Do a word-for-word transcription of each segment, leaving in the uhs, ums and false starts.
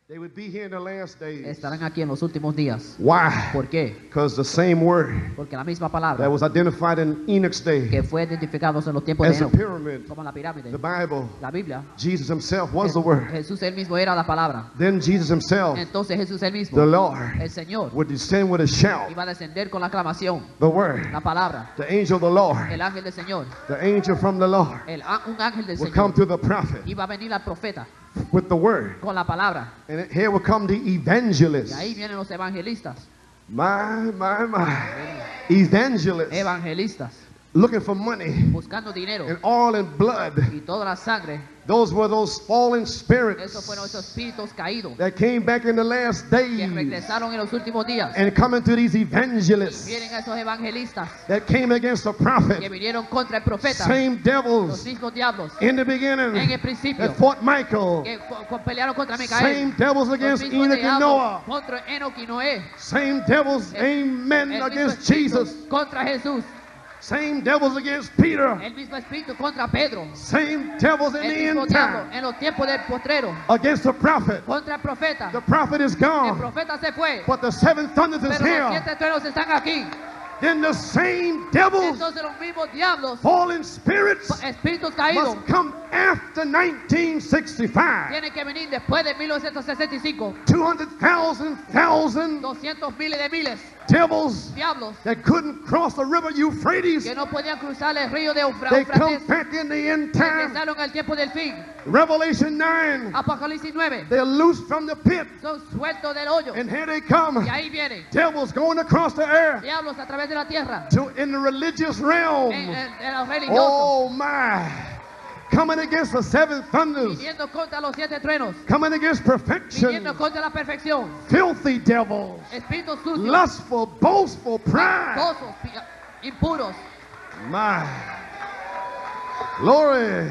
They would be here in the last days. Estarán aquí en los últimos días. Why? ¿Por qué? Because the same word Porque la misma palabra that was identified in Enoch's day que fue identificado en los tiempos de as a Enoch, pyramid, como la pirámide, the Bible, la Biblia, Jesus himself was Je- the word. Jesús él mismo era la palabra. Then Jesus himself, Entonces Jesús él mismo, the Lord, el Señor, would descend with a shout. iba a descender con la aclamación, The word, la palabra, the angel of the Lord, el ángel del Señor, the angel from the Lord el, á- un ángel del would come Señor, to the prophet iba a venir al profeta with the word. con la palabra. And here would come the Y evangelist. ahí vienen los evangelistas, My, my, my. Evangelists evangelistas, looking for money buscando dinero and oil and blood. y toda la sangre. Those were those fallen Esos spirits fueron esos espíritus caídos that came back in the last que days regresaron en los últimos días. and coming to these evangelists Vienen esos evangelistas that came against the que prophet. vinieron contra el profeta. Same Los devils mismos diablos in the en beginning el principio that fought Michael. que co- co- pelearon contra Micael. Same devils Los against mismos Enoch and diablos Noah. contra Enoch y Noé. Same devils, El- amen, El mismo against espíritu Jesus. contra Jesús. Same devils against Peter. El mismo espíritu contra Pedro. Same devils in El the mismo end diablo time en los tiempos del postrero against the prophet. contra el profeta. The prophet is El gone, profeta se fue, but the seven thunders is pero los here. siete truenos están aquí. Then the same devils, Entonces los mismos diablos, fallen spirits, espíritus caídos, must come after nineteen sixty-five. tienen que venir después de mil novecientos sesenta y cinco. two hundred thousand, thousand doscientos miles de miles devils diablos that couldn't cross the river Euphrates. que no podían cruzar el río de Eufra- They come Eufrates. back in the end time. Regresaron al tiempo del fin. Revelation nine, Apocalipsis nueve. they're loose from the pit, Son sueltos del hoyo. and here they come. Y ahí vienen Devils going across the earth diablos a través de la tierra. to in the religious realm. En, en- en los religiosos. Oh my! Coming against the seven thunders, Viniendo contra los siete truenos. coming against perfection. Viniendo contra la perfección. Filthy devils, Espíritus sucios. lustful, boastful, pride. Tosos, pi- impuros. My glory.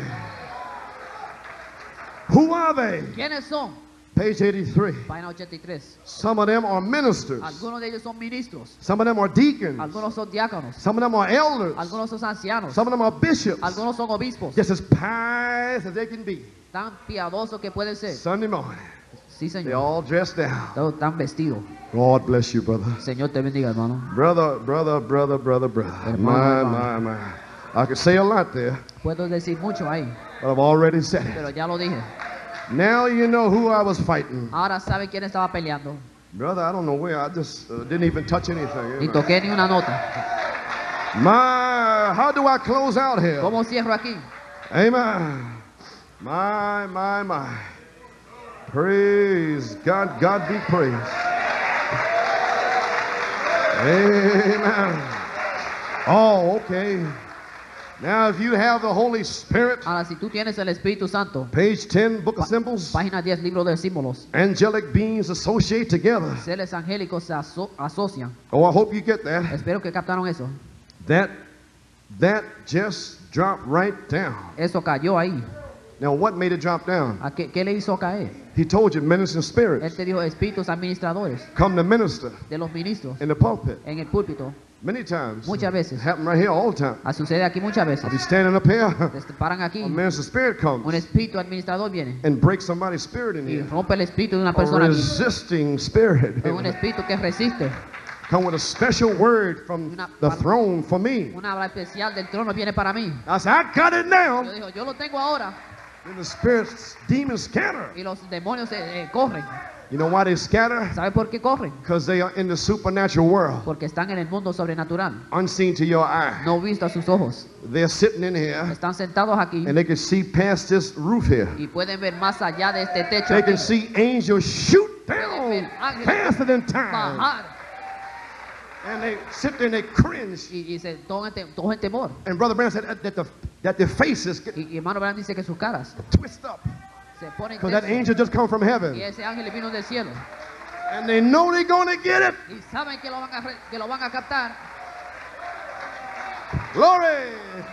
Who are they? ¿Quiénes son? Page eighty-three. Página ochenta y tres. Some of them are ministers. Algunos de ellos son ministros. Some of them are deacons. Algunos son diáconos. Some of them are elders. Algunos son ancianos. Some of them are bishops. Algunos son obispos. Just as pious as they can be. Tan piadosos que pueden ser. Sunday morning, Sí, they Señor. all dressed down. Todos están vestidos. God bless you, brother. Señor te bendiga, hermano. Brother, brother, brother, brother, brother. Hermano, My, hermano. my, my. I could say a lot there, Puedo decir mucho ahí, but I've already said it. pero ya lo dije. Now you know who I was fighting. Ahora sabe quién estaba peleando. Brother, I don't know where. I just uh, didn't even touch anything. Ni toqué ni una nota. My, how do I close out here? ¿Cómo cierro aquí? Amen. My, my, my. Praise God. God be praised. Amen. Oh, okay. Now, if you have the Holy Spirit, Ahora, si tú tienes el Espíritu Santo, page ten, Book of Symbols, página diez, libro de símbolos, angelic beings associate together. seres angélicos se aso- asocian. Oh, I hope you get that. Espero que captaron eso. That, that just dropped right down. Eso cayó ahí. Now, what made it drop down? ¿A qué, qué le hizo caer? He told you, ministering Él spirits te dijo espíritus administradores come to minister de los ministros in the pulpit. en el púlpito. Many times. Muchas veces. Happen right here all the time. Ah, sucede aquí muchas veces. I'll be standing up here. Te paran aquí. A minister spirit Un comes espíritu administrador viene and breaks somebody's spirit in y here. rompe el espíritu de una A persona aquí. resisting spirit. Es un espíritu que resiste. Come with a special word from Una- the throne for me. Una habla especial del trono viene para mí. I said, I got it Yo now. digo, yo lo tengo ahora. And the spirits, demons scatter. Y los demonios eh, eh, corren. You know why they scatter? ¿Sabe por qué corren? Because they are in the supernatural world, Porque están en el mundo sobrenatural. unseen to your eye. No visto a sus ojos. They're sitting in here Están sentados aquí and they can see past this roof here. y pueden ver más allá de este techo. They aquí. can see angels shoot Pueden down ver ángeles faster than time. bajar And they sit there and they cringe. y, y se toman tem- cogen temor. And Brother Brown said that, that, the, that their faces get Y, y hermano Branham dice que sus caras twist up. se ponen Because that tensos. angel just come from Y heaven. ese ángel vino del cielo. And they know they're going to get it. Y saben que lo van a, re- que lo van a captar. Glory.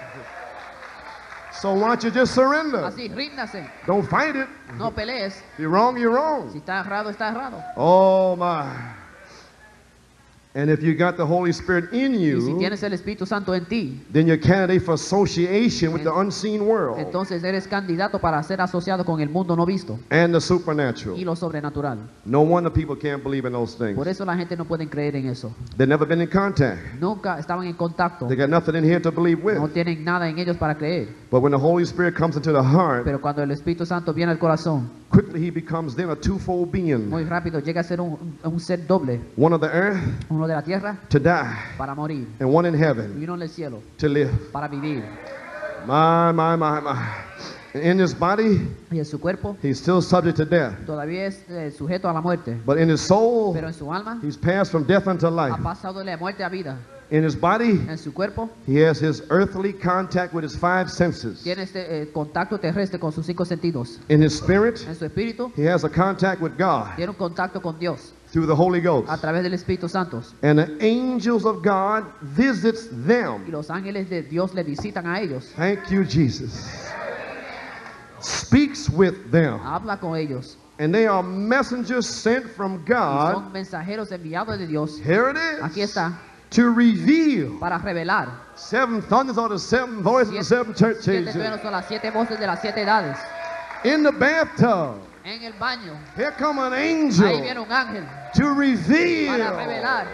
So why don't you just surrender? Así, ríndase. Don't fight it. No pelees. If you're wrong, you're Si wrong. está errado, está errado. Oh my. And if you got the Holy Spirit in Y si you, tienes el Espíritu Santo en ti, then you're candidate for association with the unseen world entonces eres candidato para ser asociado con el mundo no visto and the y supernatural. lo sobrenatural. No wonder people can't believe in those things. Por eso la gente no puede creer en eso. They've never been in contact. Nunca estaban en contacto. They got nothing in here to believe with. No tienen nada en ellos para creer. But when the Holy Spirit comes into the heart, Pero cuando el Espíritu Santo viene al corazón, quickly he becomes then a twofold being. muy rápido llega a ser un, un ser doble. One of the earth Uno de la tierra to die, para morir and one in y heaven uno en el cielo to live. para vivir. My, my, my, my. In his body, Y en su cuerpo he's still subject to death. todavía es eh, sujeto a la muerte. But in his soul, Pero en su alma he's passed from death unto life. ha pasado de la muerte a vida. In his body, En su cuerpo he has his earthly contact with his five senses. tiene este eh, contacto terrestre con sus cinco sentidos. In his spirit, En su espíritu he has a contact with God tiene un contacto con Dios through the Holy Ghost. a través del Espíritu Santo. And the angels of God visits Y them. los ángeles de Dios le visitan a ellos. Thank you, Jesus. Speaks with them. Habla con ellos. And they are messengers sent from Y God. son mensajeros enviados de Dios. Here it Aquí is. está. To reveal. Para revelar. Seven thunders are the seven voices of the seven church Siete ages. truenos son las siete voces de las siete edades. In the bathtub. En el baño. Here come an Ahí angel viene un ángel to reveal. para revelar.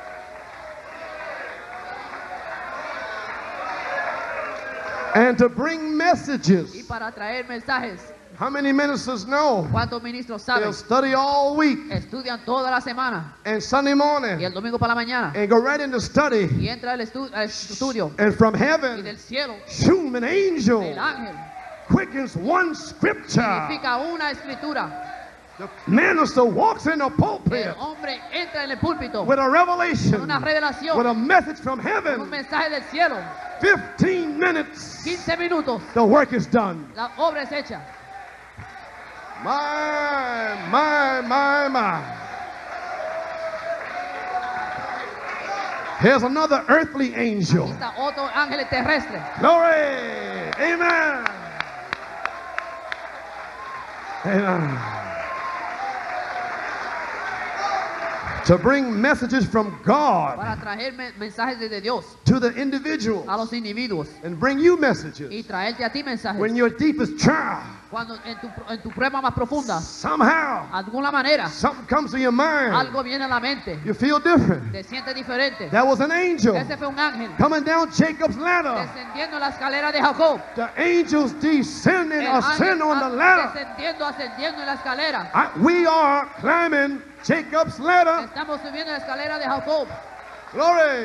And to bring messages. Y para traer mensajes. How many ministers know? ¿Cuántos ministros They'll saben? study all week Estudian toda la semana and Sunday y morning el domingo para la mañana and go right into study. y entra al estu- al estudio And from y heaven, del cielo shoom, an angel el ángel quickens one scripture. significa una escritura. The minister walks in the El pulpit hombre entra en el púlpito with a con revelation, una revelación, with a message from con un heaven. mensaje del cielo. Fifteen minutes, quince minutos, the work is done. la obra es hecha. My, my, my, my. Here's another earthly Aquí angel. está otro ángel terrestre. Glory. Amen. Amen. To bring messages from God Para traer me- mensajes desde Dios to the individual a los individuos and bring you y messages traerte a ti mensajes. when your deepest trial, Cuando en tu, en tu prueba más profunda, somehow, alguna manera, something comes to your mind. algo viene a la mente, You feel different. te sientes diferente. That was an angel Ese fue un ángel coming down Jacob's ladder. descendiendo la escalera de Jacob. The angels descending, El ascend ángel on the a- ladder. descendiendo, ascendiendo en la escalera. I- we are climbing Jacob's ladder. Estamos subiendo la escalera de Jacob. Glory.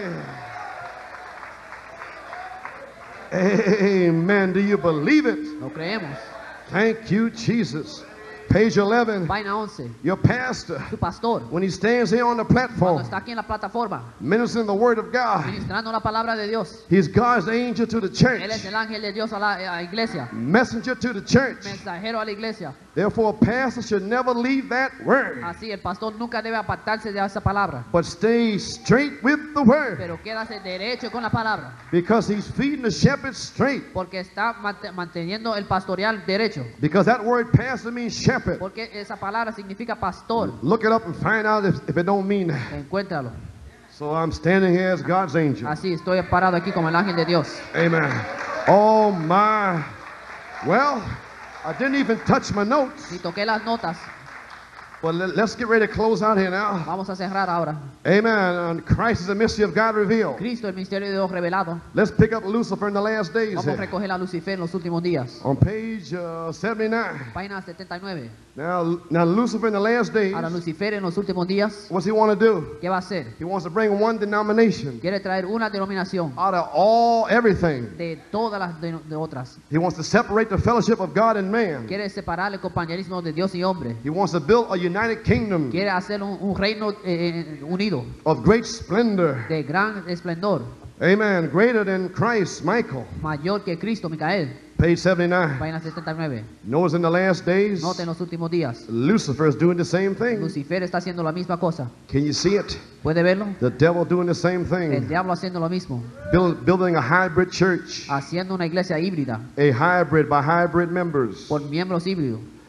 Amen. Do you believe it? Lo creemos. Thank you, Jesus. Page eleven. Vaina once. Your pastor, Su pastor, when he stands here on the cuando platform, está aquí en la plataforma, ministering the word of God, ministrando la palabra de Dios, he's God's angel to the church, él es el ángel de Dios a la, a la iglesia, messenger to the church. mensajero a la iglesia. Therefore, a pastor should never leave that word, Así, el pastor nunca debe apartarse de esa palabra, but stay straight with the word, pero quédase derecho con la palabra, because he's feeding the shepherd straight. porque está mant- manteniendo el pastoreal derecho, Because that word pastor means shepherd. porque esa palabra significa pastor. Look it up and find out if, if it don't mean that. Encuéntralo. So I'm standing here as God's angel. Así, estoy parado aquí como el ángel de Dios. Amen. Oh my. Well, I didn't even touch my notes. Si toqué las notas, But let, let's get ready to close out here now. vamos a cerrar ahora. Amen. And Christ is the mystery of God revealed. Cristo, el misterio de Dios revelado. Let's pick up Lucifer in the last days Vamos a here. recoger a Lucifer en los últimos días. On page uh, seventy-nine. Página setenta y nueve. Now, now Lucifer in the last days, Ahora Lucifer en los últimos días, what's he want to do? ¿qué va a hacer? He wants to bring one denomination Quiere traer una denominación out of all everything. de todas las de, de otras. He wants to separate the fellowship of God and man. Quiere separar el compañerismo de Dios y hombre. He wants to build a united kingdom Quiere hacer un, un reino eh, eh, unido, of great splendor. de gran esplendor, Amen. Greater than Christ, Michael. mayor que Cristo, Micael. Page seventy-nine. Página setenta y nueve. Notice in the last days, Nota en los últimos días. Lucifer is doing the same thing. Lucifer está haciendo la misma cosa. Can you see it? ¿Puede verlo? The devil doing the same El thing. diablo haciendo lo mismo. Build, building a hybrid church. Haciendo una iglesia híbrida A hybrid by hybrid members. por miembros híbridos.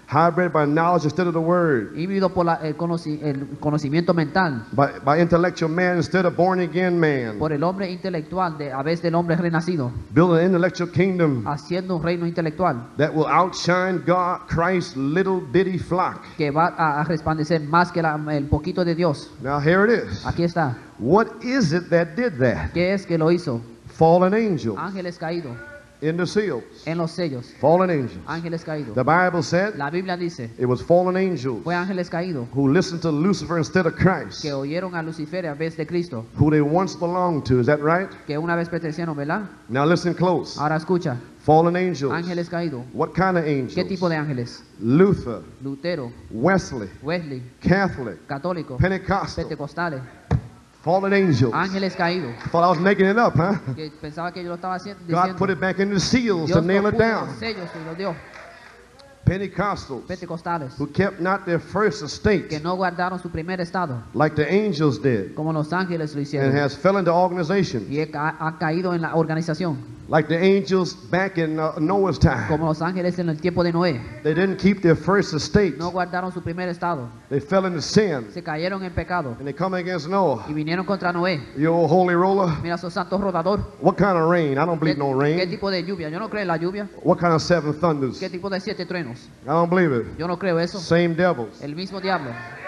Hybrid by knowledge instead of the word. híbrido por la- el, conoci- el conocimiento mental, By, by intellectual man instead of born again man. por el hombre intelectual de, a vez del hombre renacido, Build an intellectual kingdom haciendo un reino intelectual that will outshine God, Christ's little bitty flock. que va a, a resplandecer más que la- el poquito de Dios. Now here it is. Aquí está. What is it that did that? ¿Qué es que lo hizo? Fallen angels Ángeles caídos in the seals. en los sellos. Fallen angels. Ángeles caídos. The Bible said La Biblia dice, it was fallen angels fue ángeles caídos who listened to Lucifer instead of Christ, que oyeron a Lucifer a vez de Cristo, who they once belonged to. Is that right? que una vez pertenecieron, ¿verdad? Now listen close. Ahora escucha, Fallen angels. ángeles caídos. What kind of angels? ¿Qué tipo de ángeles? Luther, Lutero, Wesley, Wesley, Catholic, católicos, Pentecostal. pentecostales, Fallen angels. ángeles caídos, Thought I was making it up, huh? que pensaba que yo lo estaba haciendo. God put it back in the seals to Dios nail lo it puso en down. los sellos y lo dio. Pentecostals Pentecostales, who kept not their first que estate no guardaron su primer estado, like the angels did, como los ángeles lo and hicieron, has fell into organization y he ca- ha caído en la organización, like the angels back in uh, Noah's time. como los ángeles en el tiempo de Noé. They didn't keep their first estate. No guardaron su primer estado, They fell into sin, se cayeron en pecado and they come against Noah. y vinieron contra Noé. You old holy roller. Mira, esos santos rodador. What kind of rain? I don't ¿Qué, believe no qué rain. tipo de lluvia? Yo no creo en la lluvia. What kind of seven thunders? ¿Qué tipo de siete truenos? I don't believe it. Yo no creo eso. Same devils. El mismo diablo.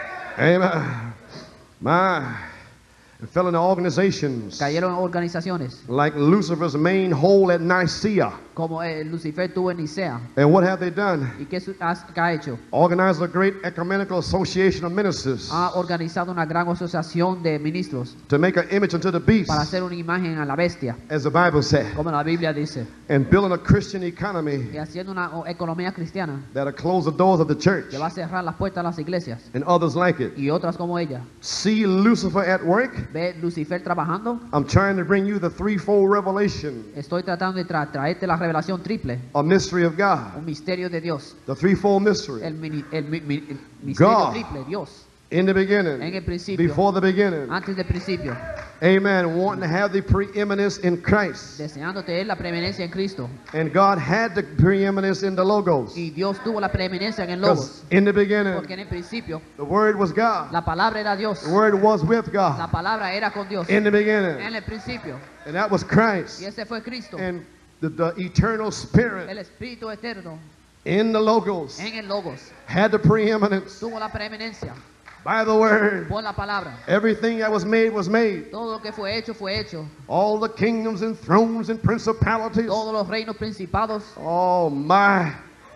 Amen. My. It fell into organizations Cayeron en organizaciones, like Lucifer's main hole at Nicaea. como eh, Lucifer tuvo en Nicea. And what have they done? ¿Y qué, su- has- qué ha hecho? Organized a great ecumenical association of ministers Ha organizado una gran asociación de ministros to make an image unto the beast, para hacer una imagen a la bestia, as the Bible said, como la Biblia dice, and building a Christian economy y haciendo una o- economía cristiana that'll close the doors of the church que va a cerrar las puertas a las iglesias and others like it. y otras como ella. See Lucifer at work? Ve Lucifer trabajando. I'm trying to bring you the threefold revelation, Estoy tratando de tra- traerte la revelación triple, a mystery of God, un misterio de Dios, the threefold mystery. el, mini- el mi- mi- el misterio God. triple, Dios, In the en beginning, el principio, before the beginning, antes del principio, amen, wanting to have the preeminence in Christ. deseando tener la preeminencia en Cristo. And God had the preeminence in the Logos. Y Dios tuvo la preeminencia en el 'Cause Logos, in the porque beginning, en el principio the Word was God. la palabra era Dios, The Word was with la God palabra era con Dios, in the en beginning. el principio, And that was y Christ. ese fue Cristo, And the, the eternal el Spirit Espíritu Eterno in the Logos en el Logos, had the preeminence tuvo la preeminencia by the Word. por la palabra. Everything that was made was made. Todo lo que fue hecho fue hecho. All the kingdoms and thrones and principalities. Todos los reinos principados. Oh my.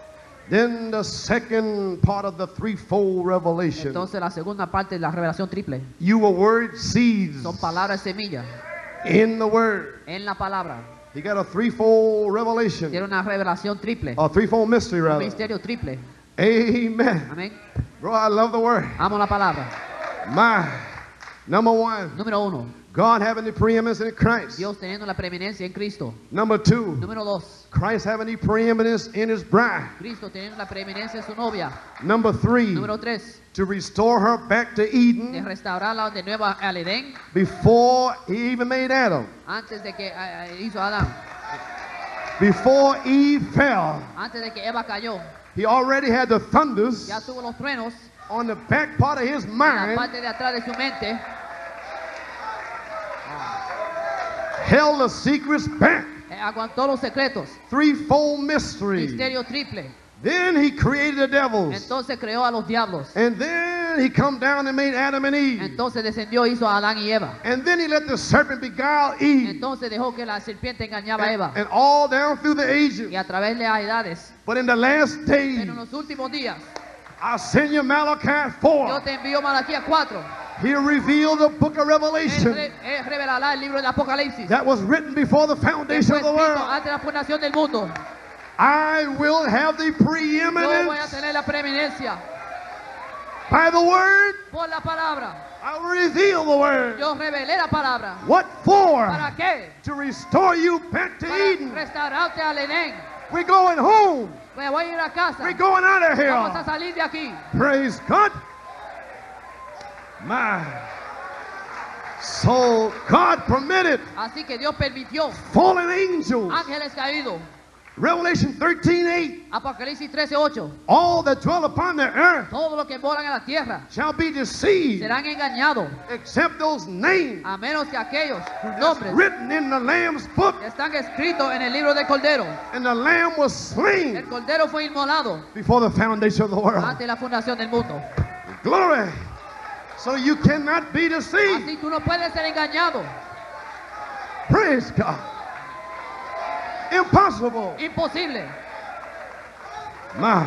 Then the second part of the threefold revelation. Entonces la segunda parte de la revelación triple You were word seeds son palabras semillas in the Word. en la palabra. He got a threefold Tiene revelation. una revelación triple, A threefold mystery, un rather. misterio triple. Amen. Amén. Bro, I love the Word. Amo la palabra. My. Number one, Número uno, God having the preeminence in Christ. Dios teniendo la preeminencia en Cristo. Number two, Número dos, Christ having the preeminence in His bride. Cristo teniendo la preeminencia en su novia. Number three, Número tres, to restore her back to de Eden restaurarla de nuevo al Edén before He even made Adam. antes de que eh, eh, hizo Adán, Before Eve fell, antes de que Eva cayó. He already had the thunders Ya tuvo los truenos on the back part of His en la mind, parte de atrás de su mente. held the secrets back. eh, Aguantó los secretos. Threefold mystery. Misterio triple. Then He created the devils. Entonces creó a los diablos. And then He come down and made Adam and Eve. Entonces descendió, hizo a Adán y Eva. And then He let the serpent beguile Eve. Entonces dejó que la serpiente engañaba a And, Eva. and all down through the ages. Y a través de las edades. But in the last days, Pero en los últimos días, I send you Malachi yo four. te envío Malaquías cuatro. He'll reveal the book of Él, Revelation re- él revelará el libro del Apocalipsis. that was written before the Que foundation fue of the escrito world. antes de la fundación del mundo. I will have the Yo voy a preeminence tener la preeminencia by the word. por la palabra. I will reveal the word. Yo revelé la palabra. What for? ¿Para qué? To restore you back to Para Eden. restaurarte al Edén. We're going home. Me voy a ir a casa. We're going out of Vamos a here. salir de aquí. Praise God. My. So God permitted Así que Dios permitió fallen angels ángeles caídos Revelation thirteen eight. Apocalipsis trece ocho. All that dwell upon the earth Todos los que moran en la tierra shall be deceived, serán engañados, except those names a menos que aquellos sus that's nombres written in the Lamb's book. que están escritos en el libro del Cordero. And the Lamb was slain El Cordero fue inmolado before the foundation of the world. ante la fundación del mundo. Glory. So you cannot be deceived. Así tú no puedes ser engañado. Praise God. Impossible. Imposible. My.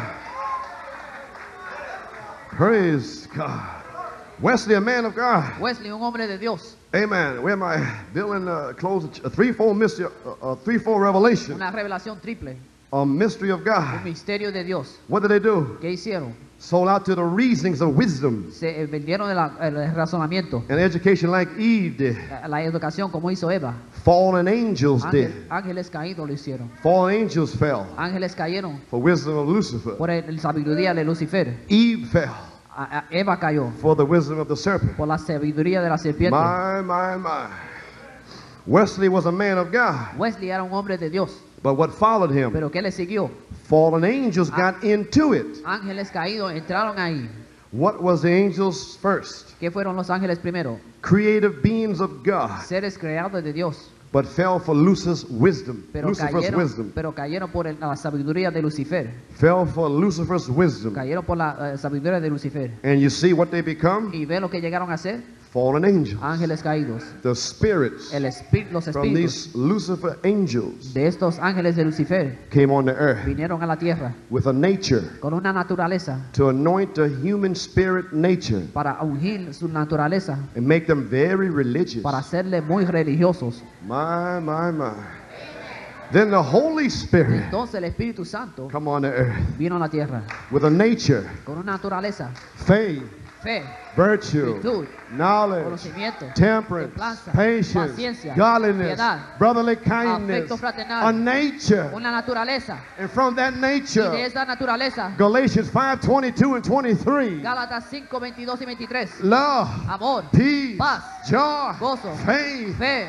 Praise God. Wesley, a man of God. Wesley, un hombre de Dios. Amen. Where am I? Building uh, close a threefold mystery, a uh, threefold revelation, Una revelación triple. a mystery of Un God. misterio de Dios. What did they do? ¿Qué hicieron? Sold out to the reasonings of wisdom Se eh, vendieron el, el razonamiento. and education like Eve did. La, la educación como hizo Eva. Fallen angels Ángel- did. ángeles caídos lo hicieron. Fallen angels fell Ángeles cayeron for wisdom of Lucifer. por el, el sabiduría de Lucifer. Eve fell A- a- Eva cayó for the wisdom of the serpent. por la sabiduría de la serpiente. My, my, my. Wesley was a man of God, Wesley era un hombre de Dios. but what followed him? Pero ¿qué le siguió? Fallen angels got into it. Ángeles caídos entraron ahí. What was the angels first? ¿Qué fueron los ángeles primero? Creative beings of God, Seres creados de Dios. but fell for Lucifer's wisdom. Pero Lucifer's cayeron, wisdom. pero cayeron por el- la sabiduría de Lucifer. Fell for Lucifer's wisdom. Cayeron por la eh, sabiduría de Lucifer. And you see what they become? Y ve lo que llegaron a ser. Fallen angels. Ángeles caídos. The spirits El espí- los from espíritus these Lucifer angels de estos ángeles de Lucifer came on the earth vinieron a la tierra with a nature con una naturaleza to anoint the human spirit nature para ungir su naturaleza, and make them very religious. para hacerle muy religiosos. My, my, my. Then the Holy Spirit Entonces el Espíritu Santo come on the earth vino a la tierra with a nature, con una naturaleza, faith, fe, virtue, virtud, knowledge, conocimiento, temperance, templanza, patience, paciencia, godliness, piedad, brotherly kindness, afecto fraternal, a nature. una naturaleza. And from that Y de nature, esta naturaleza, Galatians five twenty-two and twenty-three, Gálatas cinco, veintidós y veintitrés, love, amor, peace, paz, joy, gozo, faith, fe,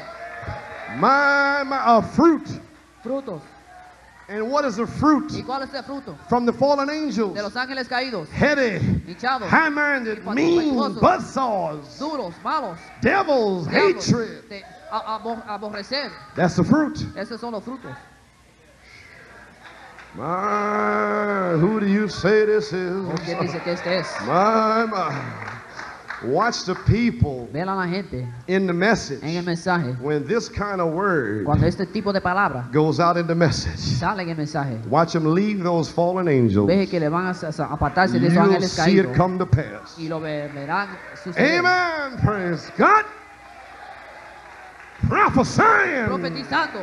my, my, a fruit. frutos. And what is the fruit ¿Y cuál es el fruto? from the fallen angels? De los ángeles caídos, Heady, hinchados, high-minded, mean, buzzsaws, duros, malos, devils, diablos, hatred. de a- abo- aborrecer. That's the fruit. Esos son los frutos. My, who do you say this is? ¿Por qué dice que este es? My, my. Watch the people Vela a la gente in the message. en el mensaje. When this kind of word Cuando este tipo de palabras goes out in the message, sale en el mensaje, watch them leave those fallen angels. ve que le van a a- apartarse de esos You'll ángeles see it caídos come to pass. y lo ve- verán suceder. Amen. Praise God. Prophesying. Profetizando.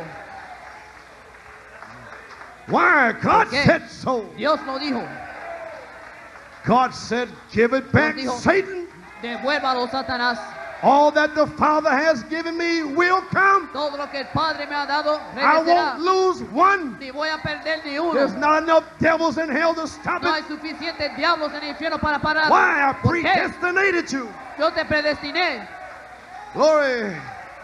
Why? God qué? said so. Dios lo dijo. God said, give it back, dijo, Satan. Devuélvalo, Satanás. All that the Father has given me will come. Todo lo que el Padre me ha dado I regresará. won't lose one. Ni voy a perder ni uno. There's not enough devils in hell to stop No hay it. suficientes diablos en el infierno para parar. Why? I ¿Por qué? predestinated you. Yo te predestiné. Glory.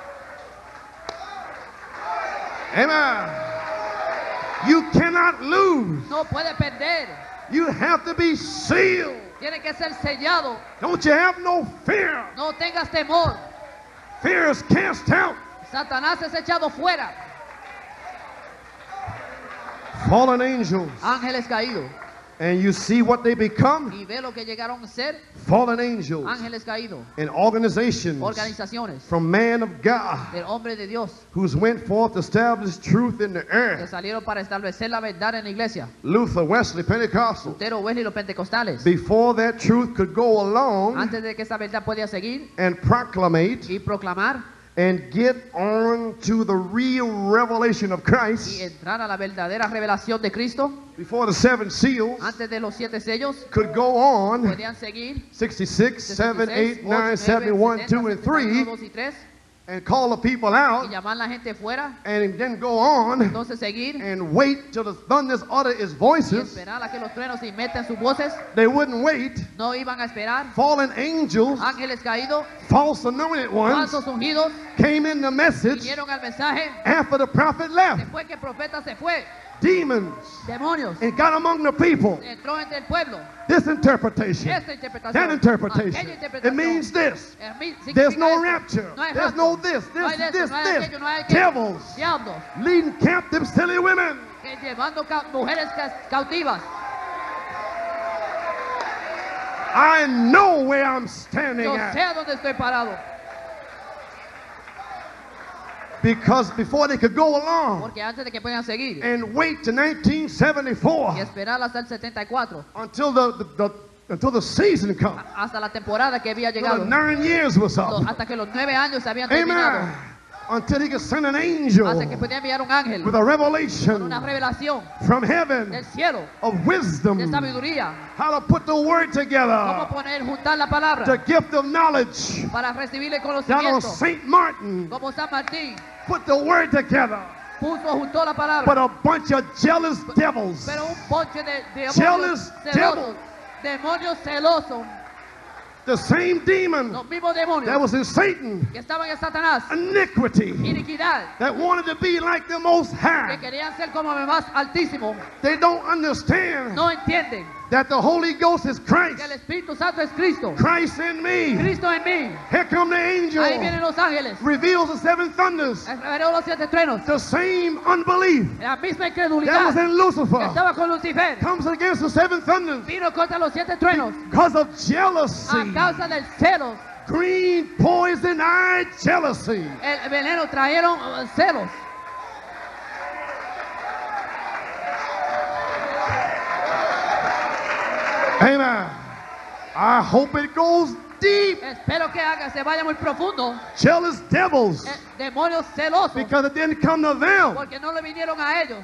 Amen. You cannot lose. No puede perder. You have to be sealed. Tiene que ser sellado. Don't you have no fear? No tengas temor. Fear is cast out. Satanás es echado fuera. Fallen angels. Ángeles caídos. And you see what they become? Y ve lo que llegaron a ser. Fallen angels Ángeles caídos. and organizations Organizaciones from man of God del hombre de Dios who's went forth to establish truth in the que earth. salieron para establecer la verdad en la iglesia. Luther, Wesley, Pentecostal. Lutero, Wesley y los pentecostales. Before that truth could go along Antes de que esa verdad podía seguir and proclamate y proclamar and get on to the real revelation of y Christ, entrar a la verdadera revelación de Cristo, before the seven seals antes de los siete sellos, could go on, podían seguir sixty-six, seven, eight, nine, seven, one, two, and three, dos y tres, and call the people y out, llamar a la gente fuera, and then go on entonces seguir and wait till the thunders utter its y voices. esperar a que los truenos se metan sus voces. They wouldn't wait. No iban a esperar. Fallen angels, Ángeles caídos, false anointed ones, falsos ungidos, came in the message vinieron al mensaje after the prophet left. después que el profeta se fue. demons demonios, and got among the people. entró entre el pueblo. This interpretation, Esta interpretación, that interpretation, aquella it interpretación, means this. eh, mi- There's significa no esto. rapture. No hay There's rapto. no this, No hay this, de esto, this, no hay this. aquello, no hay aquello. Devils Diablos, leading captive silly women. que llevando ca- mujeres ca- cautivas. I know where I'm standing Yo at. sé a dónde estoy parado. Because before they could go along Porque antes de que puedan seguir and wait to nineteen seventy-four y esperar hasta el setenta y cuatro, until the, the, the until the season comes, hasta la temporada que había until llegado, the nine years was los- up. hasta que los nueve años se habían terminado, Amen. Until he could send an angel hasta que podía enviar un ángel with a con revelation una revelación from heaven del cielo, of wisdom, de sabiduría, how to put the word cómo together, poner, juntar la palabra the gift of knowledge. para recibir el Down on conocimiento, Saint Martin, como San Martín put the word together, puso, juntó la palabra, but a bunch of jealous devils, pero un ponche de demonios Jealous celosos, demonios celosos, the same demon los mismos that demonios was in Satan, que estaban en Satanás, iniquity, iniquidad, that wanted to be like the Most que High. querían ser como el más altísimo, They don't understand no entienden that the Holy Ghost is que el Christ, Espíritu Santo es Cristo, Christ in me. Cristo en mí. Here come the angel, Ahí vienen los ángeles, reveals the seven thunders, el reveló los siete truenos, the same unbelief la misma that incredulidad was in que Lucifer estaba con Lucifer, comes against the seven thunders vino contra los siete truenos because of a jealousy, causa del celos, green poison eye jealousy. el veneno trajeron uh, celos. Amen. I hope it goes deep. Espero que haga, se vaya muy profundo. Jealous devils, Eh, demonios celosos, because it didn't come to them. porque no le vinieron a ellos.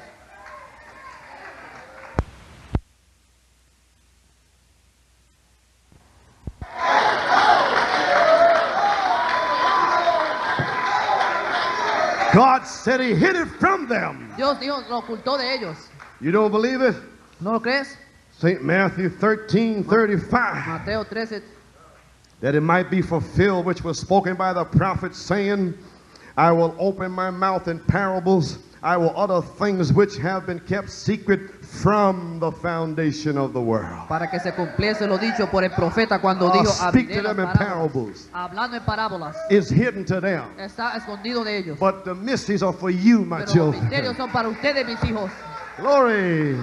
God said he hid it from them. Dios dijo, lo ocultó de ellos. You don't believe it? ¿No lo crees? Saint Matthew thirteen thirty-five. Mateo trece, That it might be fulfilled which was spoken by the prophet, saying, I will open my mouth in parables, I will utter things which have been kept secret from the foundation of the world. para que se cumpliese lo dicho por el profeta cuando I'll dijo, speak abriré to las them in parábolas. parables. Hablando en parábolas, It's hidden to them. está escondido de ellos. But the mysteries are for you, my Pero los misterios children. son para ustedes, mis hijos. Glory.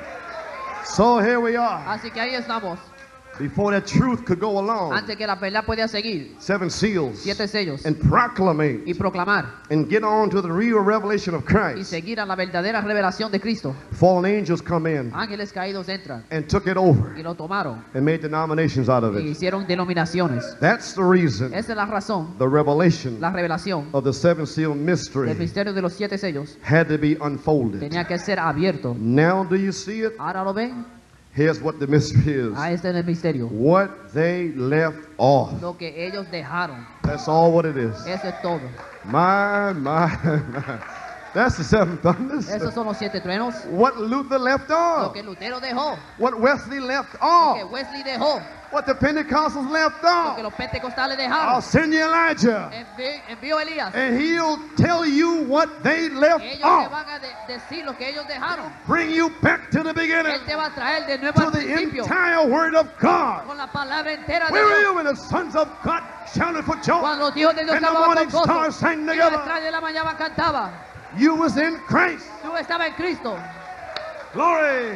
So here we are. Así que ahí estamos. Before that truth could go along, Antes que la verdad pueda seguir, seven seals, siete sellos, and proclamate y proclamar, and get on to the real revelation of y Christ. seguir a la verdadera revelación de Cristo. Fallen angels come in Ángeles caídos entran and took it over y lo tomaron and made denominations out of y it. hicieron denominaciones. That's the reason Esa es la razón, the revelation la revelación of the seven seal del mystery misterio de los siete sellos had to be unfolded. tenía que ser abierto. Now do you see it? Ahora lo ven, Here's what the mystery is. ahí está el misterio. What they left off. Lo que ellos dejaron, That's all what it is. eso es todo. My, my, my. That's the seven thunders. Esos son los siete truenos. What Luther left Lo off. que Lutero dejó, What Wesley left lo que off. Wesley dejó, What the Pentecostals left lo que off. los pentecostales I'll dejaron. send you Elijah. Envi- Envió Elías. And he'll tell you what they left Ellos te off. van a de- decir lo que ellos dejaron. Bring you back to the beginning. Él te va a traer de nuevo To al the principio entire word of God. con la palabra entera de Where were Dios. you when the sons of God shouted for joy? Cuando los hijos de Dios And the estaban morning con gozo, stars sang y las together. estrellas de la mañana cantaba. You was in Christ. Tú estabas en Cristo. Glory.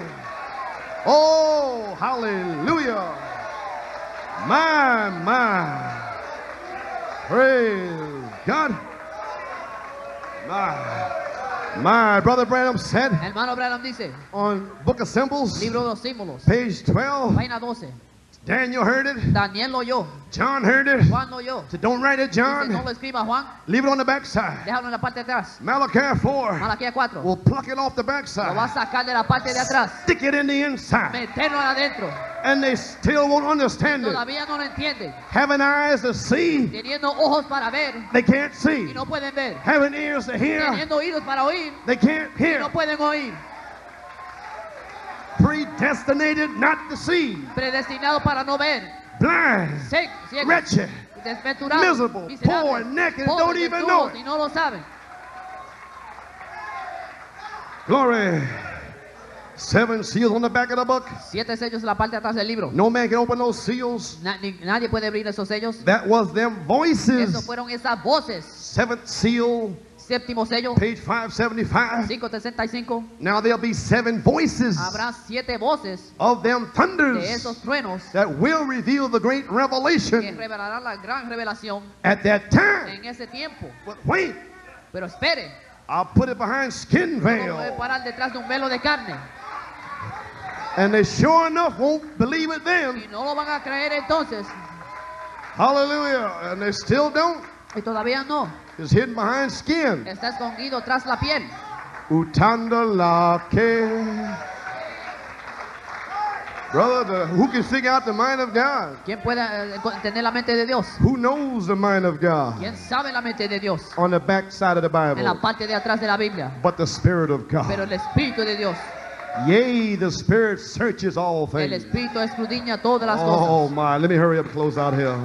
Oh, hallelujah. My, my. Praise God. My, my brother Branham said Hermano Branham dice, on Book of Symbols, libro de los símbolos, page twelve, página doce. Daniel heard it, Daniel lo oyó, John heard it. Juan lo oyó. So don't write it, Dice, no John. lo escriba Juan, Leave it on the backside. déjalo en la parte de atrás. Malachi four Malaquía cuatro, will pluck it off the lo va a backside. sacar de la parte de atrás, Stick it in the inside. meterlo adentro. And they still won't understand it. Todavía no lo entienden. Having eyes to see, Teniendo ojos para ver they can't y see. no pueden ver. Having ears to hear, Teniendo oídos para oír they can't y hear. no pueden oír. Predestinated not to see. Predestinado para no ver. Blind, Sec- ciegos, wretched, desventurados, miserable, miserables, poor, naked, and pobres, don't even desnudos, know it. y no lo saben. Glory. Seven seals on the back of the book. Siete sellos en la parte de atrás del libro. No man can open those seals. Na- ni- nadie puede abrir esos sellos. That was them Esos voices. fueron esas voces. Seventh seal, Séptimo sello, page five seventy-five. quinientos sesenta y cinco. Now there'll be seven voices Habrá siete voces of them de thunders esos truenos that will reveal the great que revelation revelarán la gran revelación at that time. en ese tiempo. But wait, Pero espere, I'll put it behind skin no puede veil. parar detrás de un velo de carne. And they sure enough won't believe it then. Y no lo van a creer entonces. Hallelujah. And they still don't. Y todavía no. It's hidden behind skin. Está escondido tras la piel. Utanda la que. Brother, the, who can figure out the mind of God? ¿Quién puede eh, entender la mente de Dios? Who knows the mind of God? ¿Quién sabe la mente de Dios? On the back side of the En la Bible. parte de atrás de la Biblia. But the Spirit of Pero God. el Espíritu de Dios. Yea, the Spirit searches all El things. Espíritu escudriña todas las Oh cosas. my, let me hurry up and close out here.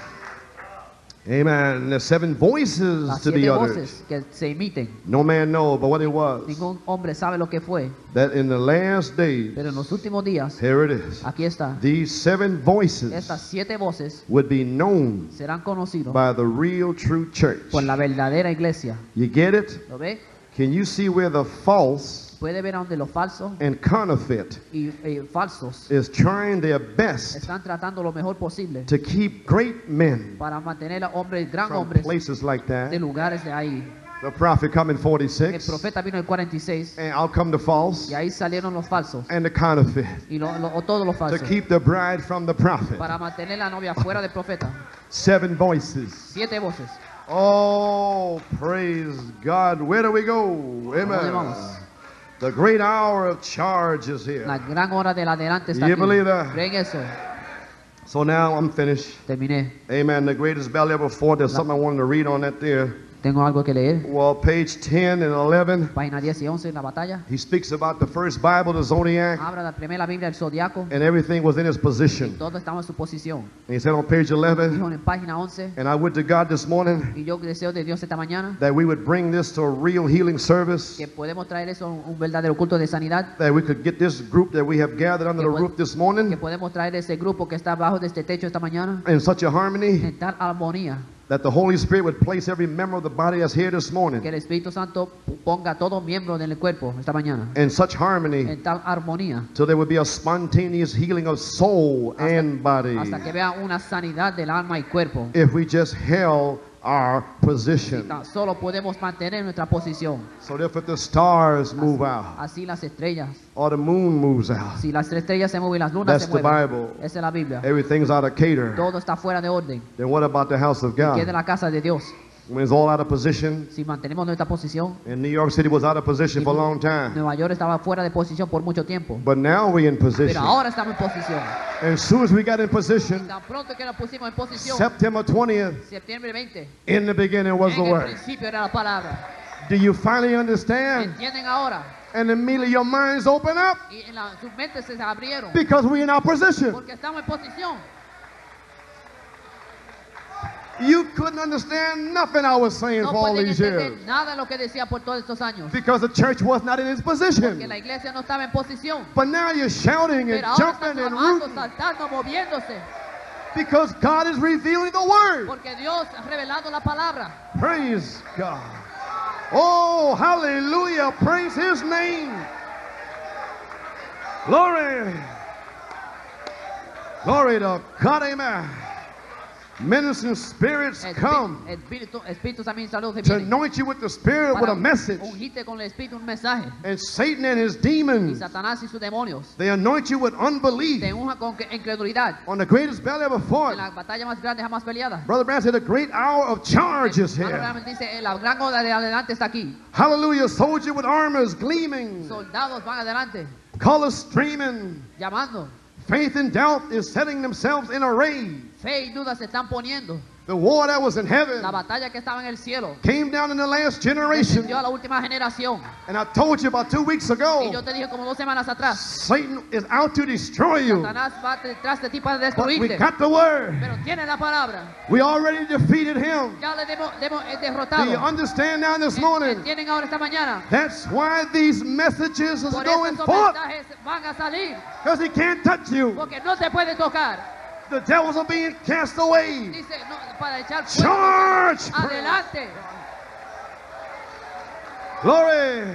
Amen. There's seven voices Las to be siete uttered. voces que se emiten. No man knows but what it was. Ningún hombre sabe lo que fue. That in the last days, Pero en los últimos días, here it is. aquí está. These seven voices Estas siete voces would be known serán conocidos by the real true church. por la verdadera iglesia. You get it? ¿Lo ve? Can you see where the false Puede ver a donde los falsos and counterfeit y eh, falsos is trying their best están tratando lo mejor posible to keep great men para mantener a hombres, gran from hombres, places like de that? lugares de ahí. The prophet come in El forty-six, profeta vino en el cuarenta y seis and out come the false y ahí salieron los falsos and the counterfeit y lo- lo- o todos los to falsos keep the bride from the prophet. para mantener la novia fuera del profeta. Seven voices. Siete voces. Oh, praise God. Where do we go? dónde Amen. vamos? The great hour of charge is La here. gran hora del adelante está You aquí. believe that? ¿Creen eso? So now I'm finished. Terminé. Amen. The greatest belly ever fought. There's something I wanted to read on that there. Tengo algo que leer. Well, page ten and eleven, Página diez y once en la batalla. he speaks about the first Bible, the Zodiac, Habla la primera Biblia del Zodiaco. and everything was in its position. Todo estaba en su posición. And he said on page eleven, Dijo en página once. and I would to God this morning Y yo deseo de Dios esta mañana that we would bring this to a real healing service, que podemos traer eso a un un verdadero culto de sanidad. that we could get this group that we have gathered under the Que pod- roof this Que morning podemos traer ese grupo que está abajo de este techo esta mañana in such a harmony en tal armonía. that the Holy Spirit would place every member of the body that's here this Que morning el Espíritu Santo ponga a todo miembro del cuerpo esta mañana in such harmony en tal armonía. so there would be a spontaneous healing of soul and body Hasta que vea una sanidad del alma y cuerpo. if we just held our Si position. tan solo podemos mantener nuestra posición. So that if the stars move out Así las estrellas. or the moon moves out, Si las estrellas se mueven y las lunas that's se the mueven. Bible. Esa es la Biblia. Everything's out of cater. Todo está fuera de orden. Then what about the house of ¿Qué de God? la casa de Dios? When it's all out of position, Si mantenemos nuestra posición, and New York City was out of position for a long time. Nueva York estaba fuera de posición por mucho tiempo. But now we're in Pero position. ahora estamos en posición. And as soon as we got in position, Tan pronto que nos pusimos en posición, September twentieth, septiembre veinte, in the beginning was the en el word. principio era la palabra. Do you finally understand? ¿Entienden ahora? And immediately your minds open up Y en la- sus mentes se abrieron. because we're in our position. Porque estamos en posición. You couldn't understand nothing I was saying No for all pueden these entender years nada de lo que decía por todos estos años. because the church was not in its Que la position. iglesia no estaba en posición. But now you're shouting and Pero ahora jumping están and amando, rooting saltando, moviéndose. because God is revealing the word. Porque Dios ha revelado la palabra. Praise God. Oh, hallelujah. Praise his name. Glory. Glory to God. Amen. Ministering spirits come Espíritu, Espíritu también saludos to vienen anoint you with the Spirit with para a message. ungirte con el Espíritu un mensaje. And Satan and his Y demons, Satanás y sus demonios they anoint you with unbelief te unjan con que- incredulidad on the greatest battle ever en fought. la batalla más grande jamás peleada. Brother Brandt said, the great hour of charge is Hermano here. Branham dice, "Eh, la gran hora de adelante está aquí. Hallelujah. Soldier with armors gleaming, Soldados van adelante, colors streaming. llamando. Faith and doubt is setting themselves in array. Fe y duda se están poniendo. The war that was in heaven La batalla que estaba en el cielo came down in the last generation. descendió a la última generación. And I told you about two weeks Y ago, yo te dije como dos semanas atrás, Satan is out to destroy you. Satanás va detrás de ti para But we destruirte. got the word. Pero tiene la palabra. We already defeated him. Ya le hemos, le hemos eh, Do you derrotado. understand now this morning? Tienen ahora esta mañana. That's why these messages is Por eso going esos forth. mensajes van a salir. Because he can't touch you. Porque no te puede tocar. The devils are being cast away. Dice, no, para echar fuera. Charge! Adelante. Glory.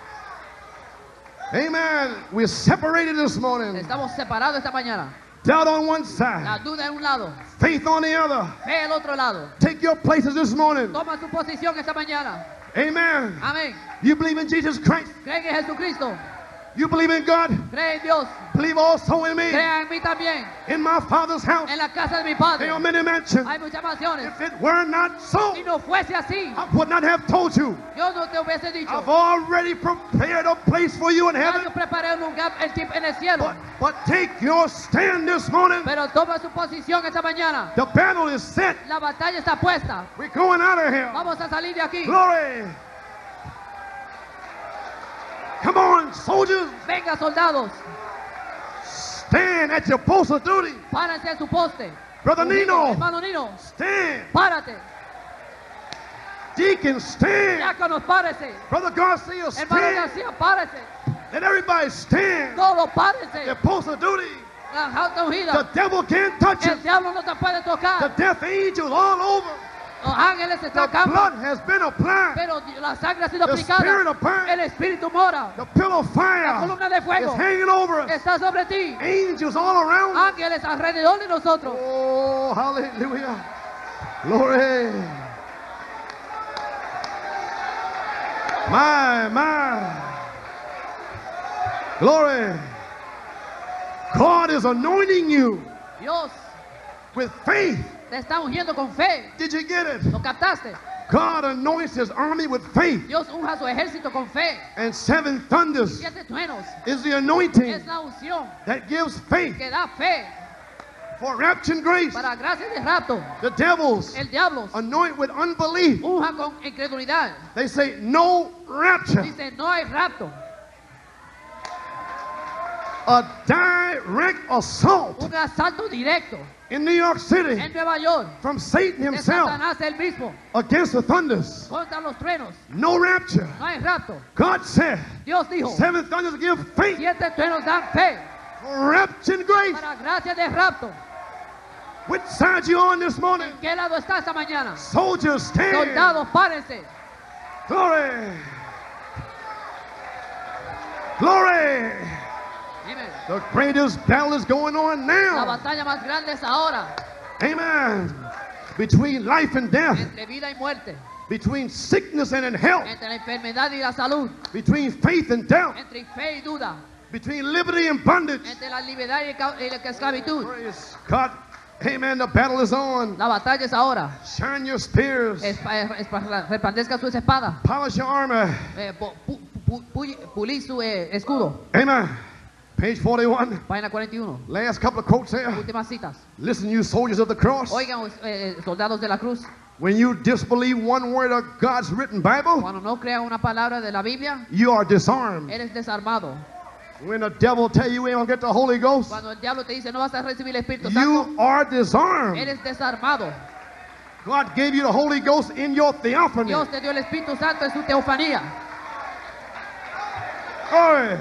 Amen. We're separated this morning. Estamos separados esta mañana. Doubt on one La side, duda en un lado, faith on the other. fe al otro lado. Take your places this morning. Toma su posición esta mañana. Amen. Amén. You believe in Jesus Christ. Cree en Jesucristo. You believe in God. Cree en Dios. Believe also in me. Crea en mí también. In my Father's house, En la casa de mi padre there are many mansions. hay muchas mansiones. If it were not so, Si no fuese así, I would not have told you. yo no te hubiese dicho. I've already prepared a place for you in Ya heaven. yo preparé un lugar en ti- en el cielo. But, but take your stand this morning. Pero toma su posición esta mañana. The battle is set. La batalla está puesta. We're going out of here. Vamos a salir de aquí. Glory. Come on, soldiers. Venga, soldados. Stand at your post of duty. Párense en su poste. Brother Nino, Hermano Nino, stand. párate. Deacon, stand. Diáconos, párese. Brother Garcia, Hermano stand. García, párese. Let everybody stand. Todos Their párense. post of duty. La jauta The ungida. devil can't touch El you. diablo no te puede The tocar. death angels all over. Los ángeles The están acá. blood has been applied. Pero la sangre ha sido The spirit aplicada. of El fire. espíritu mora. The pillar of La fire columna de is fuego hanging over us. está sobre ti. Angels all around us. Ángeles alrededor de nosotros. Oh, hallelujah. Glory. My, my. Glory. God is anointing you Dios with faith. te está ungiendo con fe. Did you get it? ¿Lo captaste? God anoints his army with faith. Dios unja su ejército con fe. And seven thunders Siete truenos is the anointing es la unción that gives faith que da fe for rapture and grace. para gracia de rapto. The devils El diablo anoint with unbelief. unja con incredulidad. They say no rapture. Dice, no hay rapto. A direct assault Un asalto directo in New York City en Nueva York from Satan de himself Satanás el mismo against the thunders. contra los truenos. No rapture. No hay rapto. God said, Dios dijo, seven thunders give faith siete truenos dan fe for rapture and grace. para gracia de rapto. Which side you on this morning? ¿En qué lado está esta mañana? Soldiers, stand. Soldados, párense. Glory. Glory. Amen. The greatest battle is going on La now. batalla más grande es ahora, Amen. Between life and death. entre vida y muerte, Between sickness and in health. entre la enfermedad y la salud, Between faith and doubt. entre fe y duda, Between liberty and bondage. entre la libertad y ca- y la esclavitud. Praise God. Amen. The battle is on. La batalla es ahora. Shine your spears. Es- es- es- Resplandezca su espada. Polish your armor. Eh, pu- pu- pu- pu- Pulir su eh, escudo. Amen. Page forty-one. Página cuarenta y uno. Last couple of quotes there. Últimas citas. Listen, you soldiers of the cross. Oigan, eh, soldados de la cruz, When you disbelieve one word of God's written Bible, cuando no crean una palabra de la Biblia, you are disarmed. eres desarmado. When the devil tell you you ain't gonna get the Holy Ghost, Cuando el diablo te dice no vas a recibir el Espíritu Santo, you are disarmed. eres desarmado. God gave you the Holy Ghost in your theophany. Dios te dio el Espíritu Santo en su teofanía. Glory.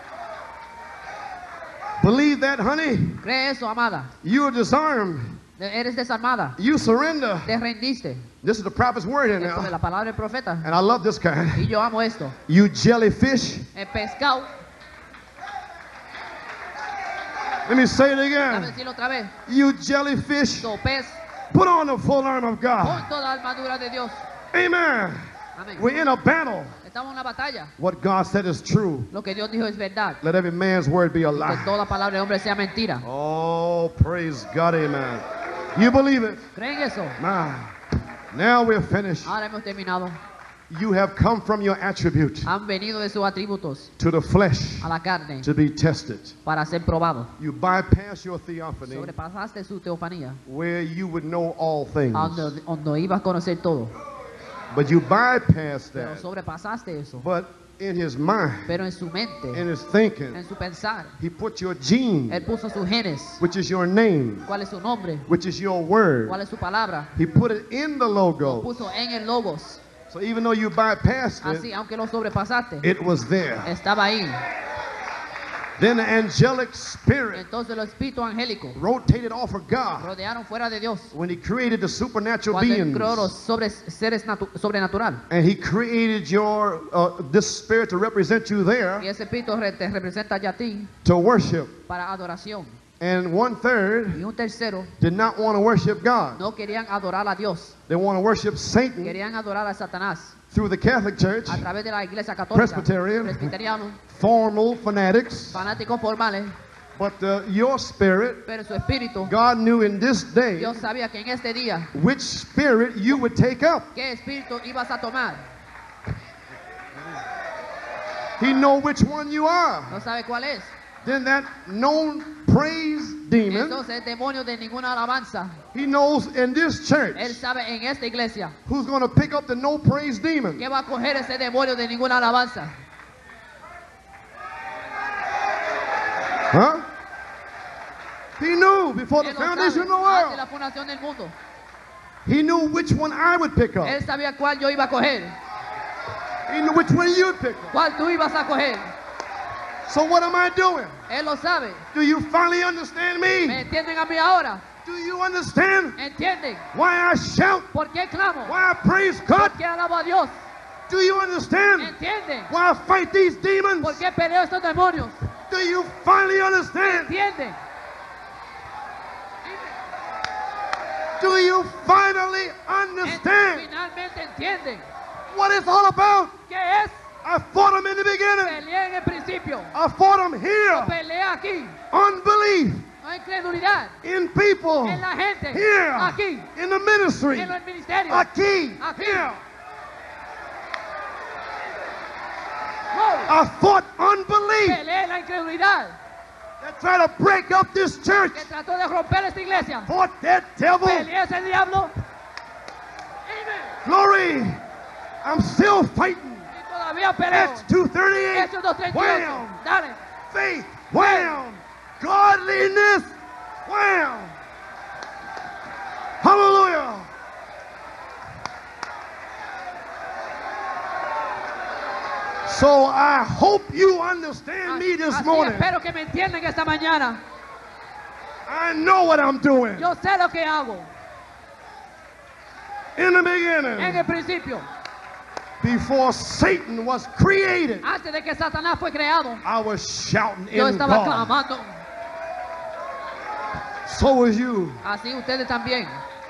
Believe that, honey. Cree eso, amada. You are disarmed. Eres desarmada. You surrender. Te rendiste. This is the prophet's word here Esto es now. la palabra del profeta. And I love this kind. Y yo amo esto. You jellyfish. El pescado, Let me say it déjame again. decirlo otra vez. You jellyfish. So, pez, Put on the full armor of con God. toda la armadura de Dios. Amen. Amén. We're in a battle. Estamos en una batalla. What God said is true. Lo que Dios dijo es verdad. Let every man's word be a Que lie. toda palabra de hombre sea mentira. Oh, praise God, amen. You believe it? ¿Creen eso? Now, now we're finished. Ahora hemos terminado. You have come from your attribute Han venido de sus atributos to the flesh a la carne to be tested. para ser probados. You bypass your theophany Sobrepasaste su teofanía, where you would know all things. a donde, donde ibas a conocer todo. But you bypass Pero that. sobrepasaste eso. But in his mind, Pero en su mente, in his thinking, en su pensar, he put your gene, Él puso sus genes. which is your name, ¿Cuál es su nombre? which is your word. ¿Cuál es su palabra? He put it in the Lo logo. puso en el logos. So even though you bypassed Así, it, aunque lo sobrepasaste, it was there. estaba ahí. Then the angelic spirit Entonces los espíritus angélicos rotated off of God rodearon fuera de Dios. when he created the supernatural Cuando Él beings. creó los sobre, seres natu- sobrenatural. And he created your uh, this spirit to represent you Y there ese espíritu re- te representa ya a ti to worship. para adoración. And one third Y un tercero did not want to worship God. no querían adorar a Dios. They want to worship Satan Querían adorar a Satanás through the Catholic Church, a través de la iglesia católica, Presbyterian, presbiterianos, formal fanatics. fanáticos formales. But uh, your spirit, Pero su espíritu, God knew in this day Dios sabía que en este día, which spirit you would take up. ¿qué espíritu ibas a tomar? He know which one you are. No sabe cuál es. Then that known praise demon, Entonces el demonio de ninguna alabanza, he knows in this church él sabe en esta iglesia who's going to pick up the no praise demon. que va a coger ese demonio de ninguna alabanza. Huh? He knew before the Él lo foundation of the sabe antes de la world. fundación del mundo. He knew which one I would pick up. Él sabía cuál yo iba a coger, He knew which one you'd pick up. cuál tú ibas a coger. So what am I doing? Él lo sabe. Do you finally understand ¿Me me? entienden a mí ahora? Do you understand ¿Entienden? why I shout? ¿Por qué clamo? Why I praise God? ¿Por qué alabo a Dios? Do you understand ¿Entienden? why I fight these demons? ¿Por qué peleo estos demonios? Do you finally understand? ¿Entienden? Do you finally En- understand Finalmente entienden. what it's all about? ¿Qué es? I fought them in the beginning. Peleé en el principio. I fought them here. Peleé aquí. Unbelief No incredulidad. in people. En la gente. Here. Aquí. In the ministry. En los ministerios. Aquí. Aquí. Here. No. I fought unbelief Peleé la incredulidad that tried to break up this church. que trató de romper esta iglesia. Fought that devil. Peleé ese diablo. Amen. Glory. I'm still fighting. Y todavía peleo. Acts two thirty-eight. Hechos dos treinta y ocho. Wham. Dale. Faith. Wham. Godliness. Wham. Hallelujah. So I hope you understand me this Así morning. espero que me entiendan esta mañana. I know what I'm doing. Yo sé lo que hago. In the En beginning, el principio, before Satan was created, antes de que Satanás fue creado, I was shouting yo in estaba God. clamando. So was you. Así ustedes también.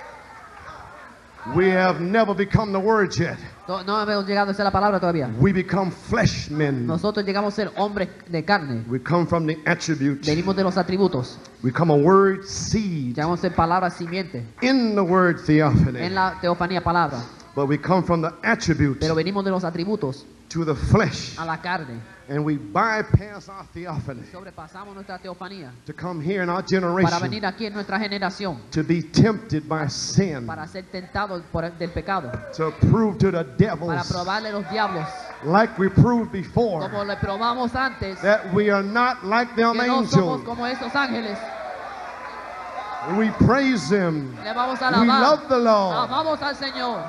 We have never become the word yet. No, no hemos llegado a ser la palabra todavía. We become flesh men. Nosotros llegamos a ser hombres de carne. We come from the attributes. Venimos de los atributos. We come a word seed Llegamos a ser palabras simiente. in the word theophany. En la teofanía palabra. But we come from the attributes Pero venimos de los atributos to the flesh. a la carne. And we bypass our theophany Sobrepasamos nuestra teofanía to come here in our para generation venir aquí en nuestra generación. to be tempted by sin, Para ser tentados por el, del pecado. to prove to the Para devils, probarle los diablos. like we proved before, Como le probamos antes. that we are not like them Que no somos angels. como esos ángeles. We praise them. Le vamos a We alabar. love the Lord. Amamos al Señor.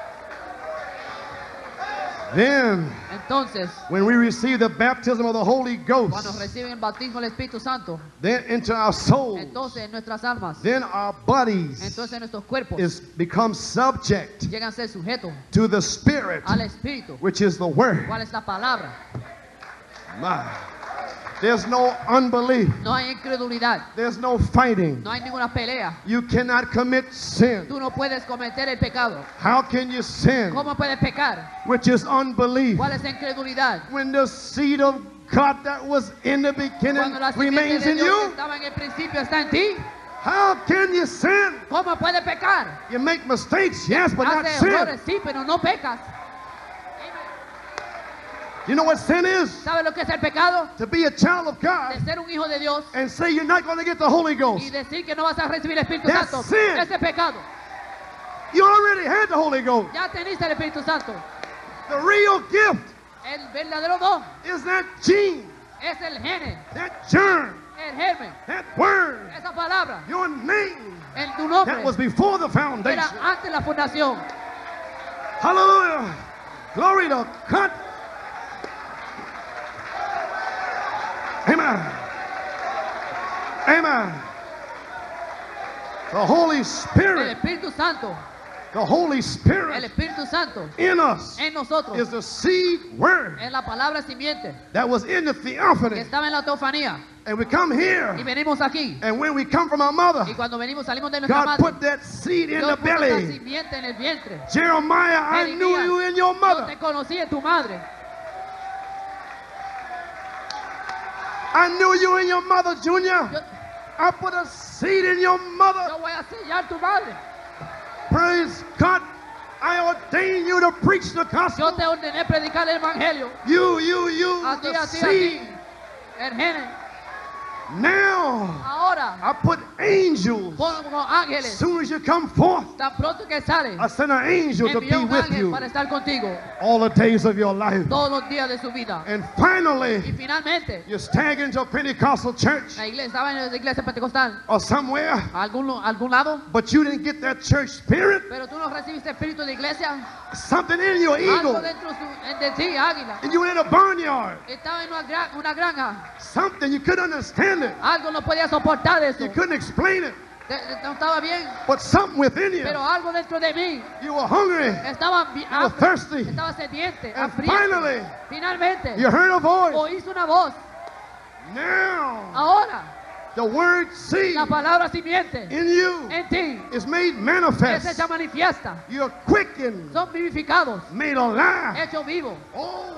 Then, Entonces, when we receive the baptism of the Holy cuando Ghost, reciben el bautismo del Espíritu Santo, then into our souls, entonces en nuestras almas, then our bodies entonces nuestros cuerpos is become subject llegan a ser sujetos to the Spirit, al Espíritu. which is the Word. ¿Cuál es la palabra? My. There's no unbelief. No hay incredulidad. There's no fighting. No hay ninguna pelea. You cannot commit sin. Tú no puedes cometer el pecado. How can you sin? ¿Cómo puedes pecar? Which is unbelief. ¿Cuál es la incredulidad? When the seed of God that was in the beginning Cuando la simiente remains de in Dios que you, estaba en el principio está en ti. how can you sin? ¿Cómo puedes pecar? You make mistakes, yes, but not Haces sin. errores, sí, pero no pecas. You know what sin is? ¿Sabe lo que es el pecado? To be a child of De God ser un hijo de Dios and say you're not going to get the Holy y Ghost. decir que no vas a recibir el Espíritu That's Santo. sin. Ese es pecado. You already had the Holy Ghost. Ya teniste el Espíritu Santo. The real gift El verdadero don is that gene, es el gene, that germ, el germen, that word, esa palabra, your name en tu nombre. that was before the Era foundation. antes la fundación. Hallelujah. Glory to God. Amen. Amen. The Holy El Spirit, Espíritu Santo, the Holy el Spirit Espíritu Santo in us en nosotros is the seed word es la palabra simiente that was in the que theophany. estaba en la teofanía. And we come Y here, venimos aquí. and when we come from our mother, Y cuando venimos, salimos de nuestra God madre. put that seed in Dios the puso la belly. simiente en el vientre. Jeremiah, I knew Jeremías, you in your Yo mother. te conocí en tu madre. I knew you in your mother, Junior. Yo, I put a seed in your mother. yo voy a sellar tu madre. Praise God. I ordain you to preach the Yo gospel. te ordené predicar el evangelio. You, you, you, A ti, the a ti, a seed. ti. El gene. Now, Ahora, I put angels. pon como As ángeles. soon as you come forth, Tan pronto que sale, I send an angel to envió be un with ángel you para estar contigo all the days of your life. todos los días de su vida. And Y finally, finalmente, you stag into a Pentecostal church la iglesia estaba en la iglesia pentecostal, or somewhere, a algún, a algún lado, but you didn't get that church spirit. pero tú no recibiste espíritu de iglesia. Something in your Algo eagle. dentro su- de ti, águila. And you were in a barnyard. Estaba en una, gra- una granja. Something you couldn't understand it. Algo no podía soportar eso. You couldn't explain it. Te- te- No estaba bien, But something within you. pero algo dentro de mí You were hungry. estaba bi- You were hambre, thirsty. estaba sediente, And hambriento. finally, Finalmente, You heard a voice. oíste una voz. Now, Ahora, the word seed la palabra simiente in you en ti is made es manifest. hecha manifiesta. You're quickened, Son vivificados, made alive. hechos vivos. Oh.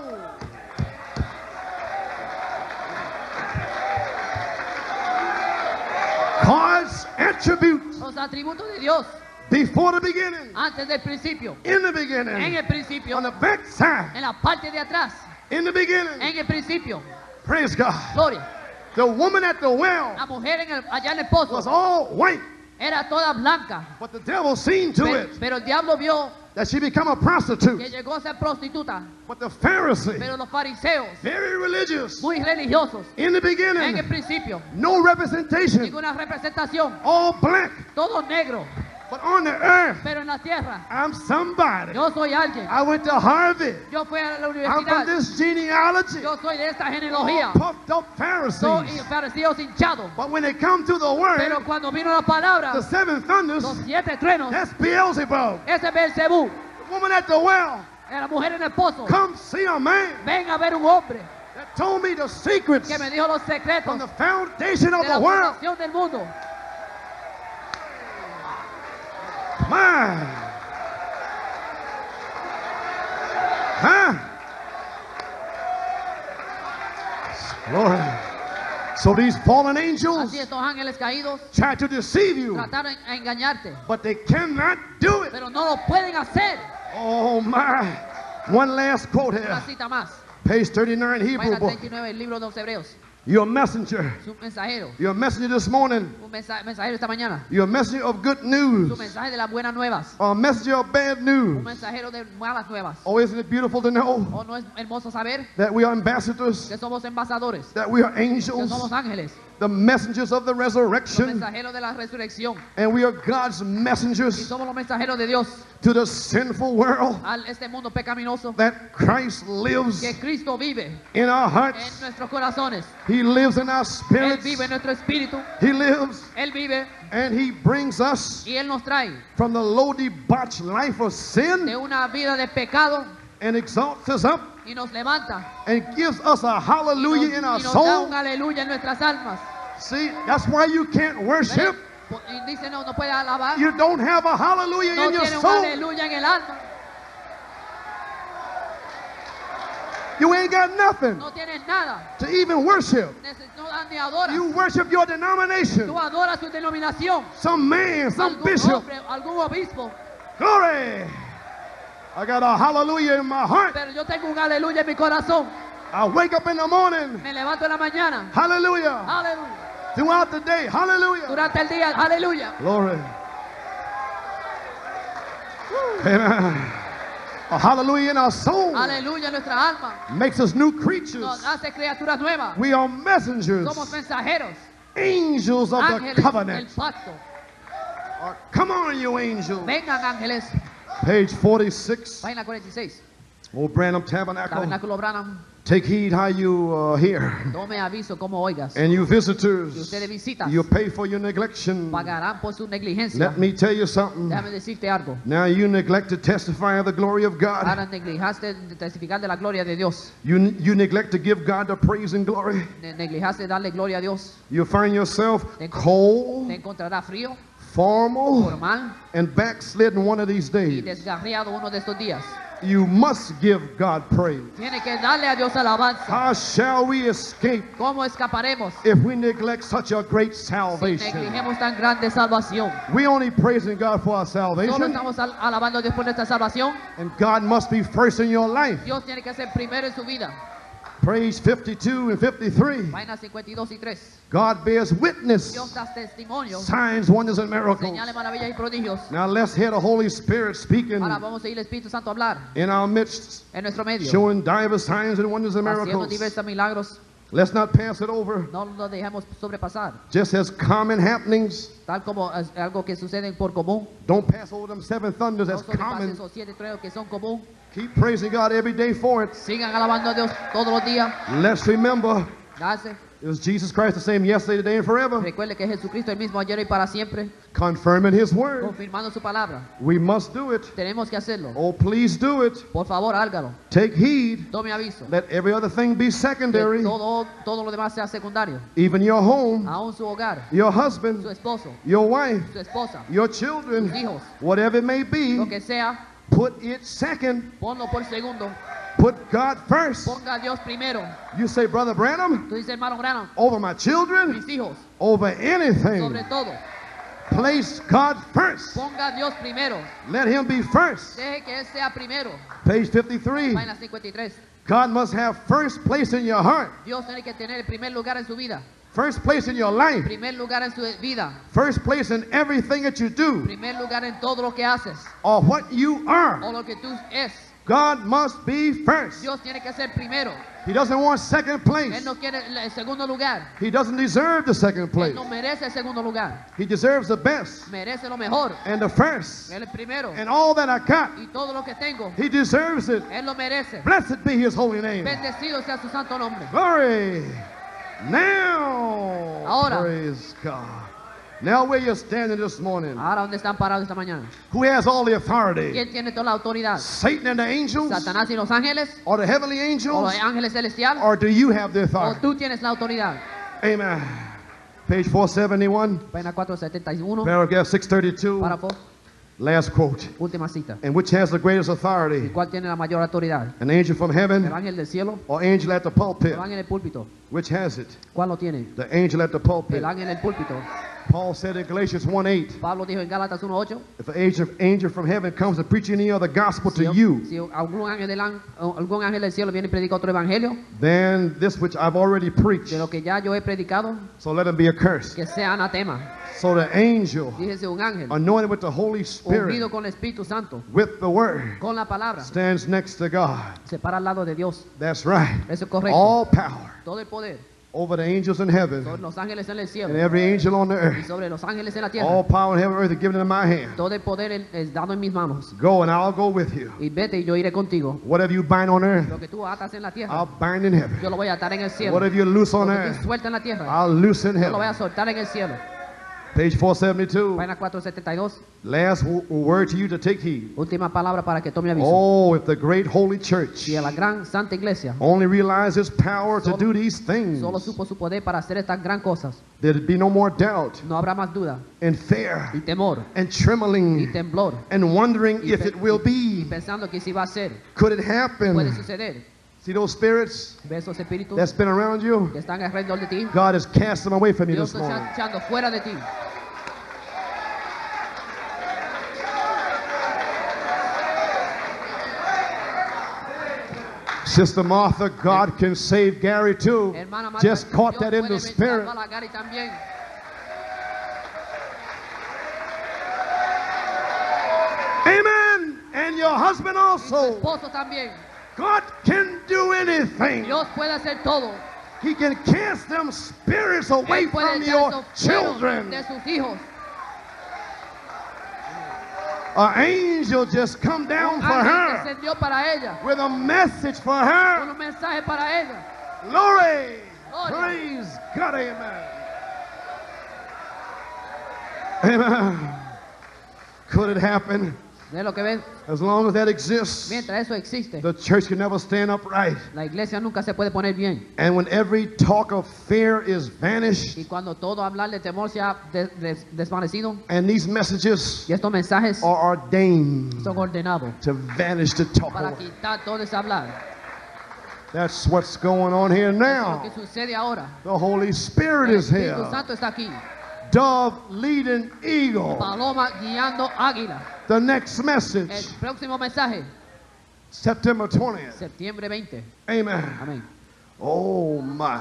God's attributes Los atributos de Dios before the beginning, antes del principio. in the En beginning, el principio, on the back side, en la parte de atrás. in the beginning. En el principio, Praise God. gloria. The woman at the well La mujer en el- allá en el pozo was all white, era toda blanca. but the devil seen to Pero, it pero el diablo vio that she become a que prostitute. llegó a ser prostituta. But the Pharisee, Pero los fariseos, very religious, muy religiosos, in the en el beginning, principio, no representation, ninguna representación, all black, todo negro, but on the earth, pero en la tierra, I'm somebody. yo soy alguien. I went to Harvard. Yo fui a la I'm from universidad. this genealogy. Yo soy de esta All genealogía. puffed up Soy Pharisees. fariseos hinchados. But when they come to the word, Pero cuando vino la palabra, the seven thunders, los siete truenos, that's Beelzebub. ese Belcebú, The woman at the well, la mujer en el pozo, come see a man ven a ver un hombre that told me the secrets que me dijo los secretos from the foundation of de the la world. fundación del mundo. My. Huh? Glory. So these fallen angels Así estos ángeles caídos try to deceive you, trataron a engañarte, but they cannot do it. pero no lo pueden hacer. Oh my. One last quote Una here. cita más. Page thirty-nine, Hebrew Página book. treinta y nueve, el libro de los Hebreos. You're a messenger. Su mensajero. You're a messenger this morning. Un mensa- mensajero esta mañana. You're a messenger of good Su news. mensaje de las buenas nuevas. Or a messenger of bad Un news. mensajero de malas nuevas. Oh, isn't it beautiful to know ¿O no es hermoso saber that we are ambassadors, que somos embajadores, that we are que angels, somos ángeles, the messengers of the los resurrection, mensajeros de la resurrección, and we are God's y messengers somos los mensajeros de Dios to the sinful world, a este mundo pecaminoso, that Christ lives que Cristo vive in our en hearts. nuestros corazones. He lives in our Él spirits. vive en nuestro espíritu, He lives, Él vive and He brings us y Él nos trae from the low debauched life of de sin una vida de pecado and exalts us up y nos levanta and gives us a y nos, hallelujah in our y nos da soul. un aleluya en nuestras almas. See, that's why you can't worship. ¿Ves? Y dice, no, no puede alabar, You don't have a hallelujah no in your tiene un soul. aleluya en el alma, You ain't got nothing no tienes nada, to even worship. Neces- no ni adoras. You worship your denomination. Tú adoras su denominación, Some man, some algún bishop. hombre, algún obispo. Glory. I got a hallelujah in my heart. pero yo tengo un aleluya en mi corazón. I wake up in the morning. Me levanto en la mañana. Hallelujah. Aleluya. Throughout the day. Hallelujah. Durante el día, aleluya. Glory. Amen. A hallelujah in our soul Aleluya en nuestra alma. makes us new creatures. Nos hace criaturas nuevas. We are messengers, Somos mensajeros. angels of the Ángeles del covenant. pacto. Uh, Come on, you angels. Vengan ángeles. Page forty-six. Página cuarenta y seis. Old Branham Tabernacle. Tabernáculo Branham. Take heed how you uh, hear. Tome aviso como oigas. And you Y visitors, ustedes visitas. you pay for your neglection. Pagarán por su negligencia. Let me tell you something. Déjame decirte algo. Now you neglect to testify of the glory of God. Ahora neglijaste de testificar de la gloria de Dios. You, you neglect to give God the praise and glory. Ne- Neglijaste de darle gloria a Dios. You find yourself Te, encon- cold, te encontrará frío, formal, formal and backslidden one of these y days. desgarriado uno de estos días. You must give God praise. Tiene que darle a Dios alabanza. How shall we escape ¿Cómo escaparemos if we neglect such a great si salvation? negligemos tan grande salvación? We only praising God for our Solo salvation, estamos al- alabando a Dios por nuestra salvación. and God must be first in your life. Dios tiene que ser primero en su vida. Praise fifty-two and fifty-three. Páginas cincuenta y dos y tres. God bears witness, Dios da testimonio, signs, wonders, and miracles. señales, maravillas y prodigios. Now let's hear the Holy Spirit speaking Ahora vamos a ir al Espíritu Santo a hablar in our midst, en nuestro medio, showing diverse signs and wonders and haciendo miracles. diversos milagros. Let's not pass it over No lo dejemos sobrepasar, just as common happenings. tal como es algo que sucede por común. Don't pass over them seven thunders No as sobrepasen common. esos siete truenos que son común. Keep praising God every day for it. Sigan alabando a Dios todos los días. Let's remember Gracias. it was Jesus Christ the same yesterday, today, and forever, Recuerde que Jesucristo es el mismo ayer y para siempre, confirming His word. confirmando su palabra. We must do it. Tenemos que hacerlo. Oh, please do it. Por favor, hágalo. Take heed. Tome aviso. Let every other thing be Que secondary, todo, todo lo demás sea secundario. even your home, Aún su hogar, your su husband, esposo, your wife, su esposa, your children, sus hijos, whatever it may lo be, que sea, put it second. ponlo por segundo. Put God first. Ponga a Dios primero. You say, Brother Branham, Tú dices, hermano Branham, over my children, mis hijos, over sobre anything, todo, place God first. ponga a Dios primero. Let Him be first. Deje que Él sea primero. Page fifty-three. Página cincuenta y tres. God must have first place in your heart, Dios tiene que tener el primer lugar en su vida. first place in your life, Primer lugar en su vida. first place in everything that you do, Primer lugar en todo lo que haces. or what you O are. lo que tú es. God must be first. Dios tiene que ser primero. He doesn't want second Él place. no quiere el segundo lugar. He doesn't deserve the second Él place. no merece el segundo lugar. He deserves the best Merece lo mejor. and the first Él es primero. and all that I got. Y todo lo que tengo, He deserves it. Él lo merece. Blessed be His holy name. Bendecido sea su santo nombre. Glory. Now, Ahora. praise God. Now where you're standing this morning, Ahora, ¿dónde están parados esta mañana? who has all the authority? ¿Quién tiene toda la autoridad? Satan and the angels? ¿Satanás y los ángeles? Or the heavenly ¿O angels? los ángeles celestiales? Or do you have the ¿O authority? tú tienes la autoridad? Amen. Page four seventy-one, Página cuatrocientos setenta y uno, paragraph six thirty-two, párrafo, last quote. última cita. And which has the greatest ¿Y authority? cuál tiene la mayor autoridad? An angel from ¿El heaven ángel del cielo or angel at the o pulpit? el ángel del púlpito? Which has it? ¿Cuál lo tiene? The angel at the pulpit. El ángel del púlpito. Paul said in Galatians one eight, Pablo dijo en Gálatas uno ocho, if an angel, angel from heaven comes to preach any other gospel si, to you, si algún, ángel del, án- o algún ángel del cielo viene y predica otro evangelio then this which I've already preached, de lo que ya yo he predicado, so let him be accursed. que sea anatema. So the angel, Díjese un ángel anointed with the Holy Spirit, unido con el Espíritu Santo, with the Word, con la palabra, stands next to God. se para al lado de Dios. That's right. Eso es correcto. All power Todo el poder over the angels in sobre heaven los ángeles en el cielo and every angel on the y earth. sobre los ángeles en la All tierra. power in heaven and earth is given in my hand. Todo el poder es- es dado en mis manos. Go and I'll go with you. Y vete y yo iré contigo. Whatever you bind on earth, Lo que tú atas en la tierra, I'll bind in heaven. yo lo voy a atar en el cielo. Whatever you loose on Lo que tú earth, sueltas en la tierra, I'll loose in yo lo voy a heaven. soltar en el cielo. Page four seventy-two. Página cuatrocientos setenta y dos. Last w- word to you to take heed. Última palabra para que tome aviso. Oh, if the great holy church Si a la gran santa iglesia only realizes power to Solo- do these things, solo supo su poder para hacer estas gran cosas, there'd be no more doubt no habrá más duda and fear y temor and y trembling temblor and wondering y, if pe- it will y be. pensando que si va a ser, Could it puede happen? suceder. See those spirits Ve esos espíritus that's been around you? que están alrededor de ti. God has cast them away from you Dios this los morning. está echando fuera de ti. Sister Martha, God can save Gary too. Hermana Marta, Just caught Dios that in puede the spirit. salvar a Gary también. Amen. And your husband Y su also. esposo también. God can do anything. Dios puede hacer todo. He can cast them spirits away Él puede from echar your esos fueros children. de sus hijos. An angel just come down Un for ángel her descendió para ella. with a message for Con her. un mensaje para ella. Glory. Gloria. Praise God. Amen. Amen. Could it happen? ¿Ves lo que ves? As long as that exists, Mientras eso existe, the church can never stand upright. la iglesia nunca se puede poner bien. And when every talk of fear is vanished, Y cuando todo hablar de temor se ha des- des- desvanecido, and these messages y estos mensajes are ordained son ordenados to vanish to talk para away. quitar todo ese hablar. That's what's going on here Eso es lo que now. sucede ahora. The Holy Spirit El is Espíritu here. Santo está aquí. Dove leading eagle. Paloma guiando águila. The next El message, próximo mensaje, September twentieth. septiembre veinte. Amen. Amén. Oh my.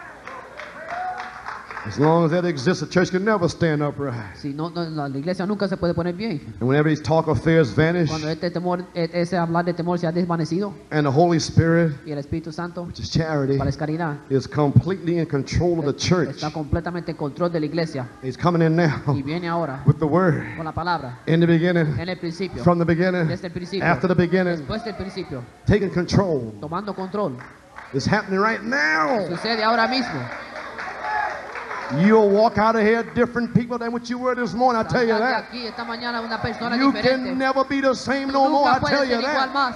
As long as that exists, the church can never stand upright. Si no, no, la la iglesia nunca se puede poner bien. And whenever these talk of fears vanish, Cuando este temor, e- ese hablar de temor se ha desvanecido and the Holy Spirit, y el Espíritu Santo, which is charity, para es caridad, is completely in control of the church. está completamente en control de la iglesia He's coming in now y viene ahora with the word. con la palabra In the beginning, en el principio, from the beginning, desde el principio, after the beginning, después del principio, taking control. tomando control. It's happening right now. Sucede ahora mismo. You'll walk out of here different people than what you were this morning, I tell you Saldrás de that. aquí esta mañana una persona You diferente. can never be the same no more, Nunca I tell puedes you ser igual that. más.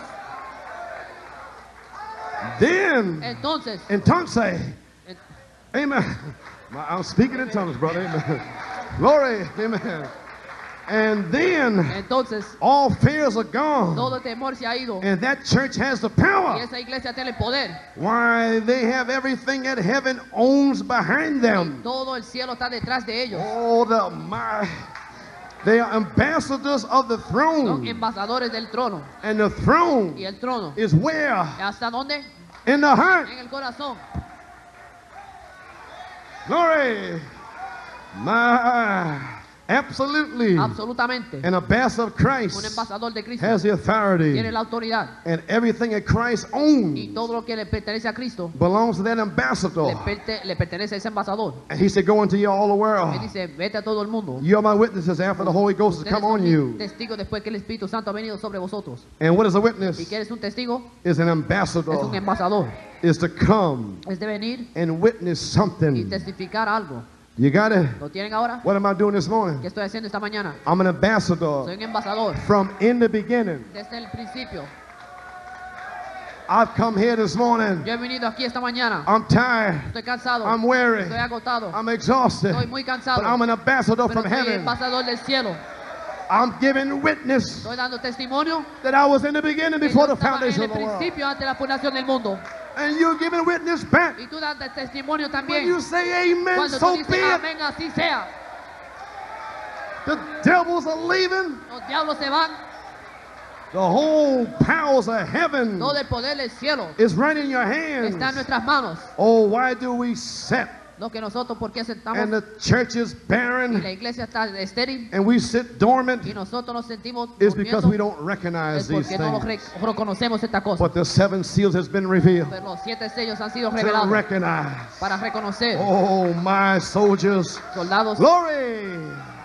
Then, Entonces, in tongues say, en- amen. I'm speaking in tongues, brother, amen. Glory, amen. And then, entonces all fears are gone. todo temor se ha ido And that church has the y power. esa iglesia tiene el poder. Why, they have everything that heaven owns behind them. Todo el cielo está detrás de ellos. Oh, the my. They are ambassadors of the Son throne. embajadores del trono. And the throne Y el trono, is where? ¿hasta dónde? In the heart. En el corazón. Glory. My. Absolutely. Absolutamente. An ambassador of Un Christ embajador de Cristo has the authority. tiene la autoridad. And everything that Christ Y owns todo lo que le pertenece a Cristo belongs to that le, ambassador. perte- le pertenece a ese embajador. And he said, go into you all the Él world. dice, vete a todo el mundo. You are my witnesses after the Holy Ghost has Ustedes come on son mis you. testigos después que el Espíritu Santo ha venido sobre vosotros. And what is a ¿Y witness? qué eres un testigo? Is an Es un ambassador. embajador. Is to come Es de venir and witness y something. testificar algo. You got it? ¿Lo tienen ahora? What am I doing this morning? ¿Qué estoy haciendo esta mañana? I'm an Soy ambassador un embajador. from in the beginning. Desde el principio. I've come here this morning. Yo he venido aquí esta mañana. I'm tired. Estoy cansado. I'm weary. Estoy agotado. I'm exhausted. Estoy muy cansado. But I'm an ambassador Pero from soy heaven. embajador del cielo. I'm giving witness Estoy dando testimonio that I was in the beginning que before yo the estaba en foundation el of the world. principio antes de la fundación del mundo. And you're giving witness back. Y tú das testimonio When también. you say amen, Cuando tú so dices be it. amén, así sea. The devils are leaving. Los diablos se van. The whole powers of heaven Todo el poder del cielo is right in your hands. está en nuestras manos. Oh, why do we sit Lo que nosotros, ¿por qué and sentamos? the church is Y la barren iglesia está estéril and we sit dormant? y nosotros nos sentimos Is because durmiendo, we don't recognize es these porque no things. rec- reconocemos esta cosa. But the seven seals has been revealed Pero los siete sellos han sido to revelados recognize. para reconocer. Oh, my soldiers. Soldados, Glory.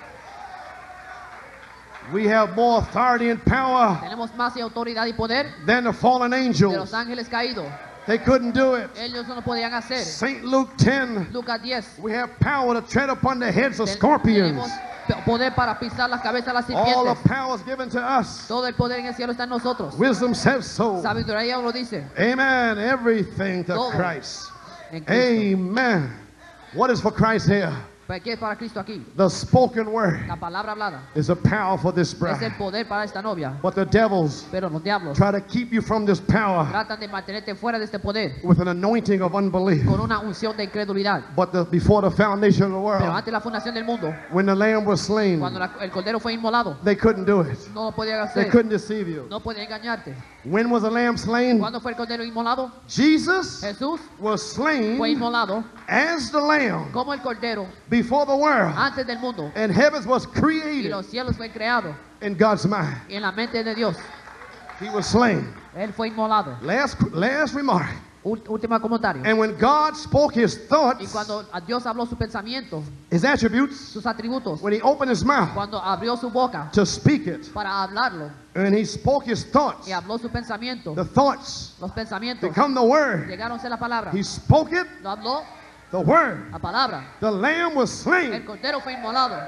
We have more authority and power tenemos más autoridad y poder than the fallen de angels. los ángeles caídos. They couldn't do it. Ellos no lo podían hacer. Saint Luke ten. Lucas diez. We have power to tread upon the heads of Ten- scorpions. Tenemos p- poder para pisar las cabezas de las All the serpientes. power is given to us. Todo el poder en el cielo está en nosotros. Wisdom says so. Sabiduría lo dice. Amen. Everything to Todo. Christ. En Cristo. Amen. What is for Christ here? ¿Pero qué es para Cristo aquí? The spoken word La palabra hablada is a power for this es el bride. poder para esta novia. But the devils Pero los diablos try to keep you from this power tratan de mantenerte fuera de este poder with an anointing of unbelief. con una unción de incredulidad. But the, before the foundation of the Pero world, antes de la fundación del mundo, when the lamb was slain, cuando la- el cordero fue inmolado, they couldn't do it. no lo podían They hacer, couldn't deceive you. no podían engañarte. When was the lamb slain? ¿Cuándo fue el cordero inmolado? Jesus Jesús was fue slain inmolado as the lamb como el cordero before the world. antes del mundo, And heavens was y created los cielos fue creado in God's mind. y en la mente de Dios. He was slain. Él fue inmolado. Last, last remark. Ul- Último comentario. And when God spoke his Y thoughts, cuando a Dios habló su pensamiento, his attributes, sus atributos, when he opened his mouth cuando abrió su boca to speak it, para hablarlo and he spoke his thoughts, y habló su pensamiento, the thoughts los pensamientos become the word. llegaron a ser la palabra. He spoke it, Lo habló the word. la palabra. The lamb was El slain. cordero fue inmolado.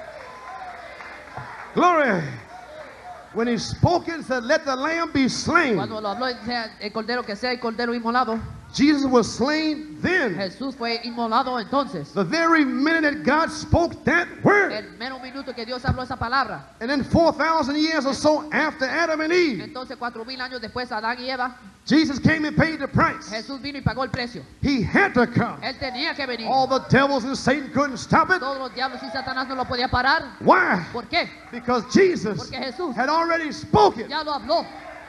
Glory. When he spoke it, said, let the lamb be slain. Cuando lo habló, sea el cordero que sea el cordero inmolado, Jesus was slain then. Jesús fue inmolado entonces. The very minute that God spoke that word. El mero minuto que Dios habló esa palabra. And then four thousand years or so after Adam and Eve, Entonces cuatro mil años después Adán y Eva, Jesus came and paid the price. Jesús vino y pagó el precio. He had to come. Él tenía que venir. All the devils and Satan couldn't stop it. Todos los diablos y Satanás no lo podían parar. Why? ¿Por qué? Because Jesus Porque Jesús had already spoken. ya lo habló.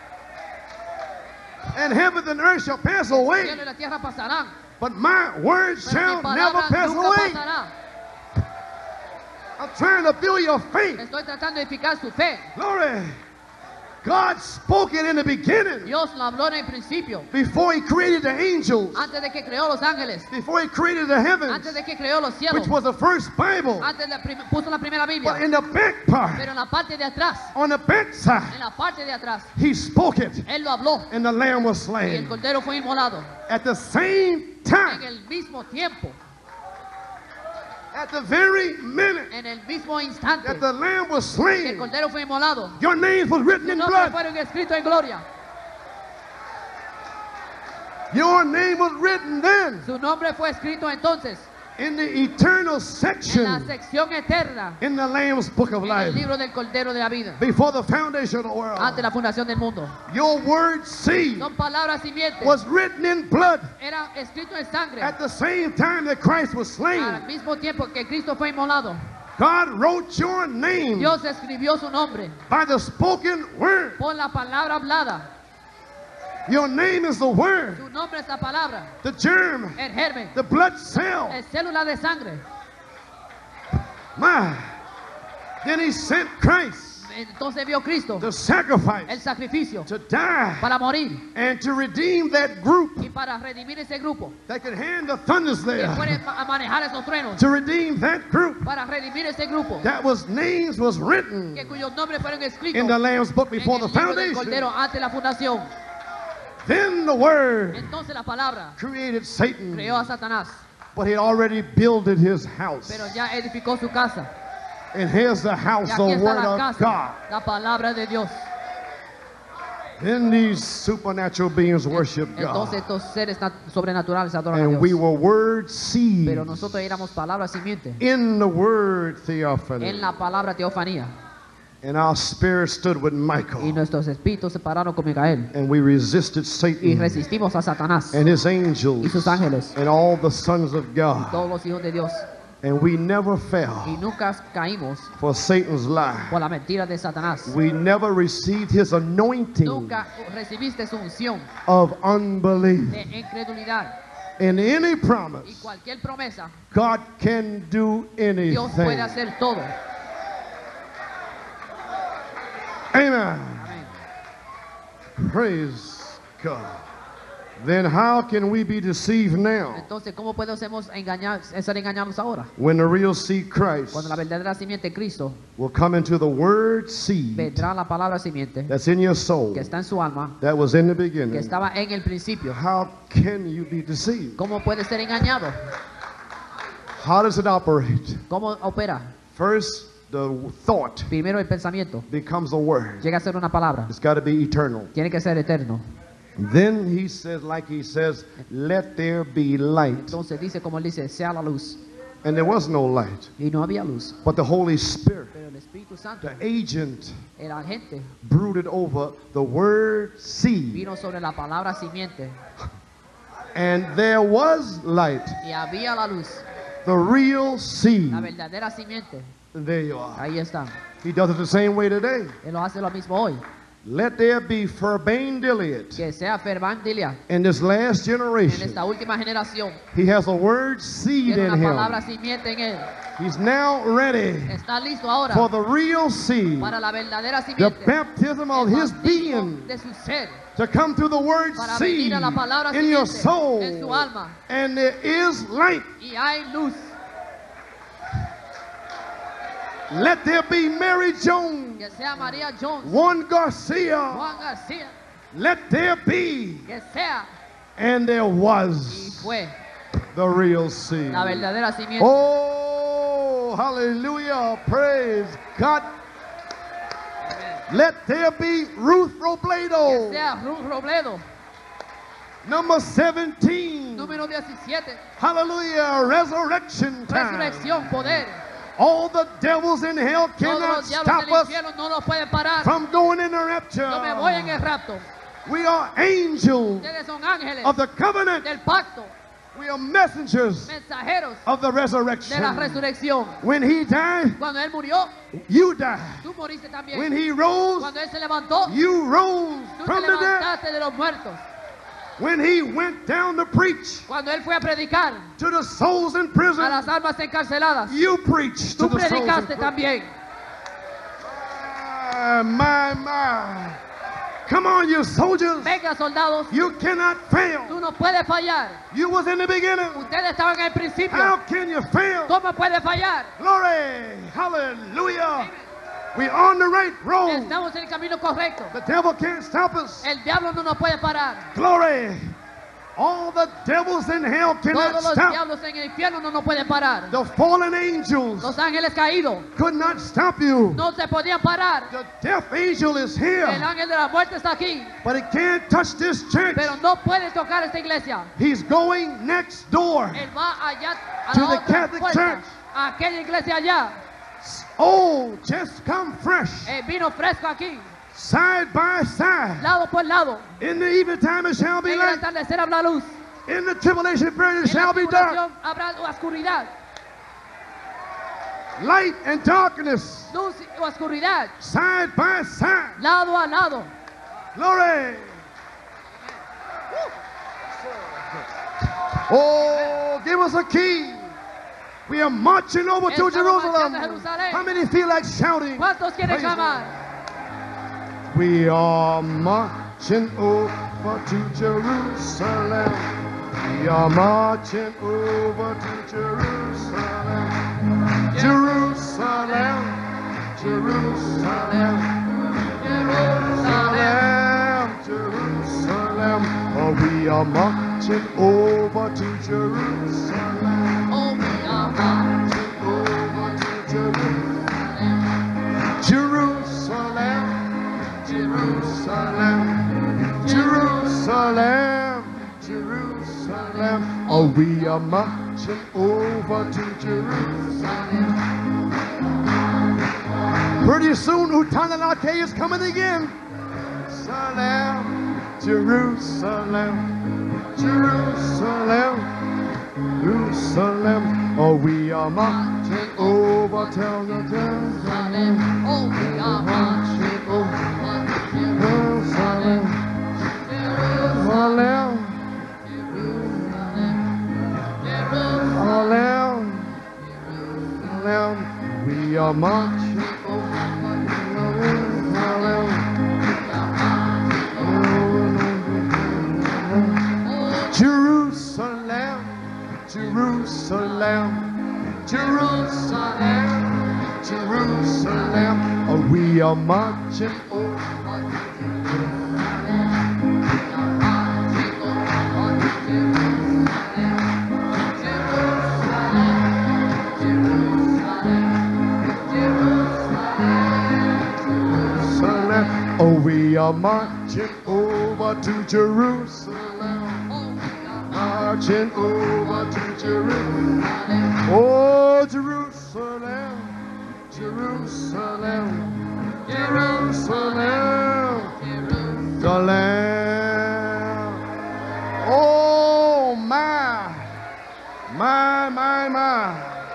And heaven and earth shall pass El away, cielo y la tierra pasarán, but my word pero shall mi never palabra pass nunca away. pasará. I'm trying to build your faith. Estoy tratando de edificar su fe. Glory. God spoke it in the beginning Dios lo habló en el principio, before he created the angels, antes de que creó los ángeles, before he created the heavens, antes de que creó los cielos, which was the first Bible. antes de prim- puso la primera But Biblia. in the back part, Pero en la parte de atrás, on the back side, en la parte de atrás, he spoke it, Él lo habló and the lamb was y el slain. cordero fue inmolado. At the same En time, el mismo tiempo, at the very minute en el mismo instante that the lamb was que el slain, cordero fue inmolado, your names was written sus in nombres blood. fueron escritos en gloria. Your name was written then Su nombre fue escrito entonces in the eternal en la section sección eterna in the Lamb's book of en el life libro del Cordero de la vida, before the foundation of the antes de world. la fundación del mundo. Your word seed Son palabras simientes. was written in blood Era escrito en sangre. at the same time that Christ was Al slain. mismo tiempo que Cristo fue inmolado, God wrote your name Dios escribió su nombre by the spoken word. por la palabra hablada. Your name is the word, Su nombre es la palabra, the germ, el germen, the blood cell. es célula de sangre. My. Then he sent Christ Entonces vio Cristo to el sacrifice, sacrificio to die, para morir and to redeem that group y para redimir ese grupo, that could hand the thunders que there, puede ma- manejar esos truenos, to redeem that group para redimir ese grupo, that was names was written que cuyos nombres fueron escritos in the Lamb's book en before el the libro del foundation. Cordero antes de la fundación. Then the word Entonces la palabra created Satan, creó a Satanás, but he had already builded his house. pero ya edificó su casa. And here's the Y house, aquí the está word la of casa, God. la palabra de Dios. Then these supernatural beings worship Entonces God. estos seres nat- sobrenaturales adoran a And we Dios. were word seeds Pero nosotros éramos palabra simiente in the word theophany. en la palabra teofanía. And our spirit stood with Y Michael. nuestros espíritus se pararon con Micael. And we resisted Y Satan resistimos a Satanás and his y angels sus ángeles, and all the sons of God. todos los hijos de Dios. And we never Y fell nunca caímos for Satan's lie. por la mentira de Satanás. We never received his anointing Nunca recibiste su unción of unbelief. de incredulidad. In any Y promise, cualquier promesa, God can do Dios puede anything. hacer todo. Amen. Amén. Praise God. Then how can we be deceived now Entonces, ¿cómo podemos engañar, ser engañados ahora? when the real seed Christ Cuando la verdadera simiente Cristo will come into the word seed vendrá la palabra simiente that's in your soul que está en su alma, that was in the que beginning? estaba en el principio. How can you be deceived? ¿Cómo puede ser engañado? How does it operate? ¿Cómo opera? First, the thought Primero el pensamiento becomes a word. llega a ser una palabra. It's got to be eternal. Tiene que ser eterno. Then he says, like he says, let there be light. Entonces dice como él dice, sea la luz. and there was no light. y no había luz. But the Holy Spirit, Pero el Espíritu Santo, the agent, el agente, brooded over the word seed. vino sobre la palabra simiente And there was light, y había la luz, the real seed. la verdadera simiente. And there you are. Ahí está. He does it the same way today. Él lo hace lo mismo hoy. Let there be Ferbain Diliot Que sea Ferván Dilia in this last en generation. esta última generación. He has a word seed Tiene in una palabra him. simiente en él. He's now ready Está listo ahora for the real seed, para la verdadera the simiente. baptism of El his bautismo being, de su ser. to come through the word Para seed venir a la palabra in your simiente soul. en su alma. And there is light. Y hay luz. Let there be Mary Jones, Que sea María Jones, Juan Garcia. Juan García. Let there be. Que sea. And there Y was fue the real seed. la verdadera simiente. Oh, hallelujah. Praise God. Let there be Ruth Que Robledo, sea Ruth Robledo. number seventeen. Número diecisiete. Hallelujah. Resurrection time. Resurrección, poder. All the devils in hell Todos cannot los diablos stop del us infierno no nos pueden parar. from going in the Yo me voy en rapture. el rapto. We are angels Ustedes son ángeles of the covenant. del pacto, We are messengers mensajeros of the de la resurrection. resurrección. When he died, Cuando él murió, you died. tú moriste también. When he rose, Cuando él se levantó, you rose tú te from the dead. levantaste de los muertos. When he went down to preach Cuando él fue a predicar to the souls in a prison, las almas encarceladas, you preached to tú the souls in predicaste prison. también. Ah, my, my. Come on, you soldiers. Venga, soldados, You cannot tú fail. no puedes fallar. You was in the beginning. Ustedes estaban en el How principio. can you fail? ¿Cómo puede fallar? Glory. Hallelujah. We're on the right road. Estamos en el camino correcto. The devil can't stop us. El diablo no nos puede parar. Glory. All the devils in hell cannot Todos los stop. diablos en el infierno no nos pueden parar. The fallen angels Los ángeles caídos could not stop you. no se podían parar. The death angel is El here, ángel de la muerte está aquí, but he can't touch this church. pero no puede tocar esta iglesia. He's going next door. Él va allá a To la the otra Catholic puerta, Church. a aquella iglesia allá. Oh, just come fresh, El vino fresco aquí, side by side. lado por lado. In the evening time it shall be En el light. atardecer habrá luz. In the tribulation period it En la shall be dark. tribulación habrá oscuridad. Light and darkness, Luz y oscuridad, side by side. lado a lado. Glory. Oh, give us a key. We are marching over to Estamos Jerusalem. marchando a Jerusalén. How many feel like shouting? ¿Cuántos quieren Praise clamar? We are marching over to Jerusalem. We are marching over to Jerusalem. Jerusalem. Jerusalem. Jerusalem. Jerusalem. Oh, we are marching over to Jerusalem. Oh, we are marching. Over to Jerusalem. Jerusalem. Jerusalem, Jerusalem, Jerusalem. Oh, we are marching over to Jerusalem. Pretty soon, Utananake is coming again. Jerusalem, Jerusalem, Jerusalem, Jerusalem. Oh, we are marching over to Jerusalem. Oh, we are marching over. Jerusalem, Jerusalem, Jerusalem, Jerusalem. We are marching over Jerusalem, Jerusalem, Jerusalem, Jerusalem. Oh, we are marching over. Jerusalem. Oh, we are marching over to Jerusalem. Marching over to Jerusalem. Oh, Jerusalem, Jerusalem, Jerusalem, the Lamb. Oh, my, my, my, my.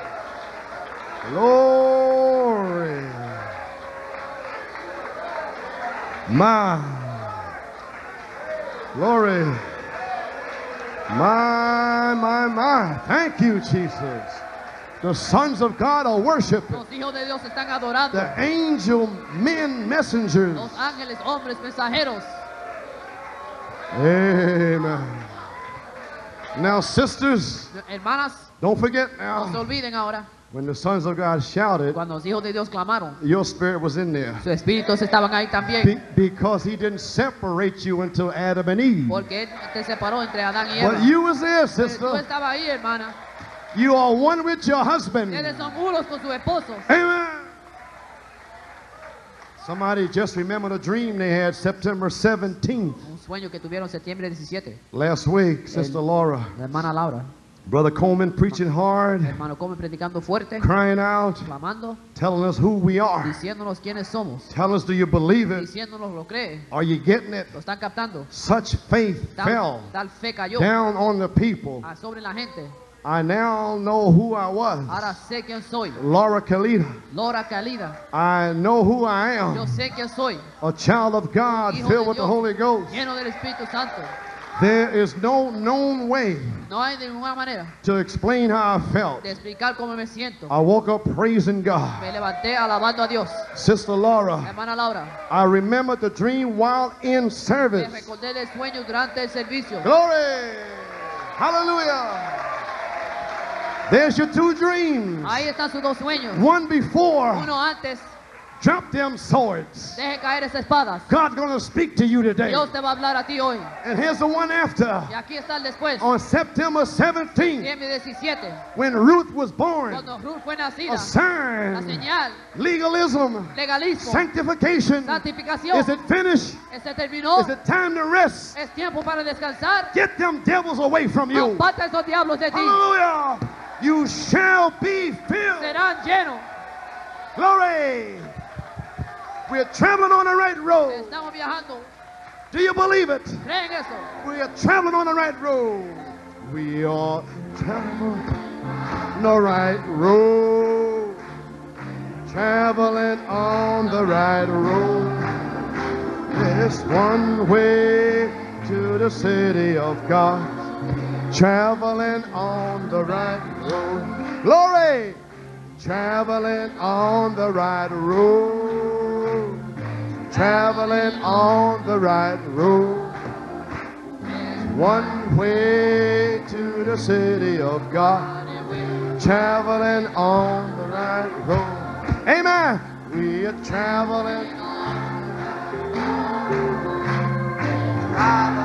Glory. My. Glory. My, my, my. Thank you, Jesus. The sons of God are worshiping. Los hijos de Dios están adorando. The angel men messengers. Los ángeles, hombres, mensajeros. Amen. Now, sisters, Hermanas, don't forget no se now, olviden ahora. when the sons of God shouted, Cuando los hijos de Dios clamaron, your spirit was in there. sus espíritus estaban ahí Be- también. because he didn't separate you until Adam and Eve. Porque Él te separó entre Adán y Eva. But you was there, Pero tú sister. estabas ahí, hermana. You are one with your husband. Ustedes son unos con sus esposos. Amen. Somebody just remembered a dream they had September seventeenth Un sueño que tuvieron septiembre diecisiete. last week, Sister Laura. La hermana Laura. Brother Coleman preaching hard, Hermano Come predicando fuerte, crying out, clamando, telling us who we are. diciéndonos quiénes somos. Tell us, do you believe it? Diciéndonos lo cree. Are you getting it? Lo están captando. Such faith Tal, fell tal fe cayó down on the people. ah, sobre la gente. I now know who I was. Ahora sé quién soy. Laura Kalita. Laura Calida. I know who I Yo am. sé quién soy. A child of God Hijo filled de with the Dios, Holy Ghost. lleno del Espíritu Santo. There is no known way No hay de ninguna manera to explain how I felt. de explicar cómo me siento. I woke up praising God. Me levanté alabando a Dios. Sister Laura, Hermana Laura, I remembered the dream while in me service. recordé del sueño durante el servicio. Glory! Hallelujah! There's your two dreams. Ahí están sus dos sueños. One before, Uno antes, drop them swords. deje caer esas espadas. God's going to speak to you today. Dios te va a hablar a ti hoy. And here's the one after. Y aquí está el después. On September seventeenth, septiembre diecisiete, when Ruth was born, cuando Ruth fue nacida, a la sign, señal, legalism, legalismo, sanctification. santificación, Is it finished? se terminó. Is it time to rest? Es tiempo para descansar. Get them devils away from you. Aparta esos diablos de ti. Hallelujah. You shall be filled. Serán llenos. Glory. We're traveling on the right road. Estamos viajando. Do you believe it? ¿Creen eso? We are traveling on the right road. We are traveling on the right road. Traveling on the right road. There's one way to the city of God. Traveling on the right road. Glory! Traveling on the right road. Traveling on the right road. One way to the city of God. Traveling on the right road. Amen. We are traveling on the right road.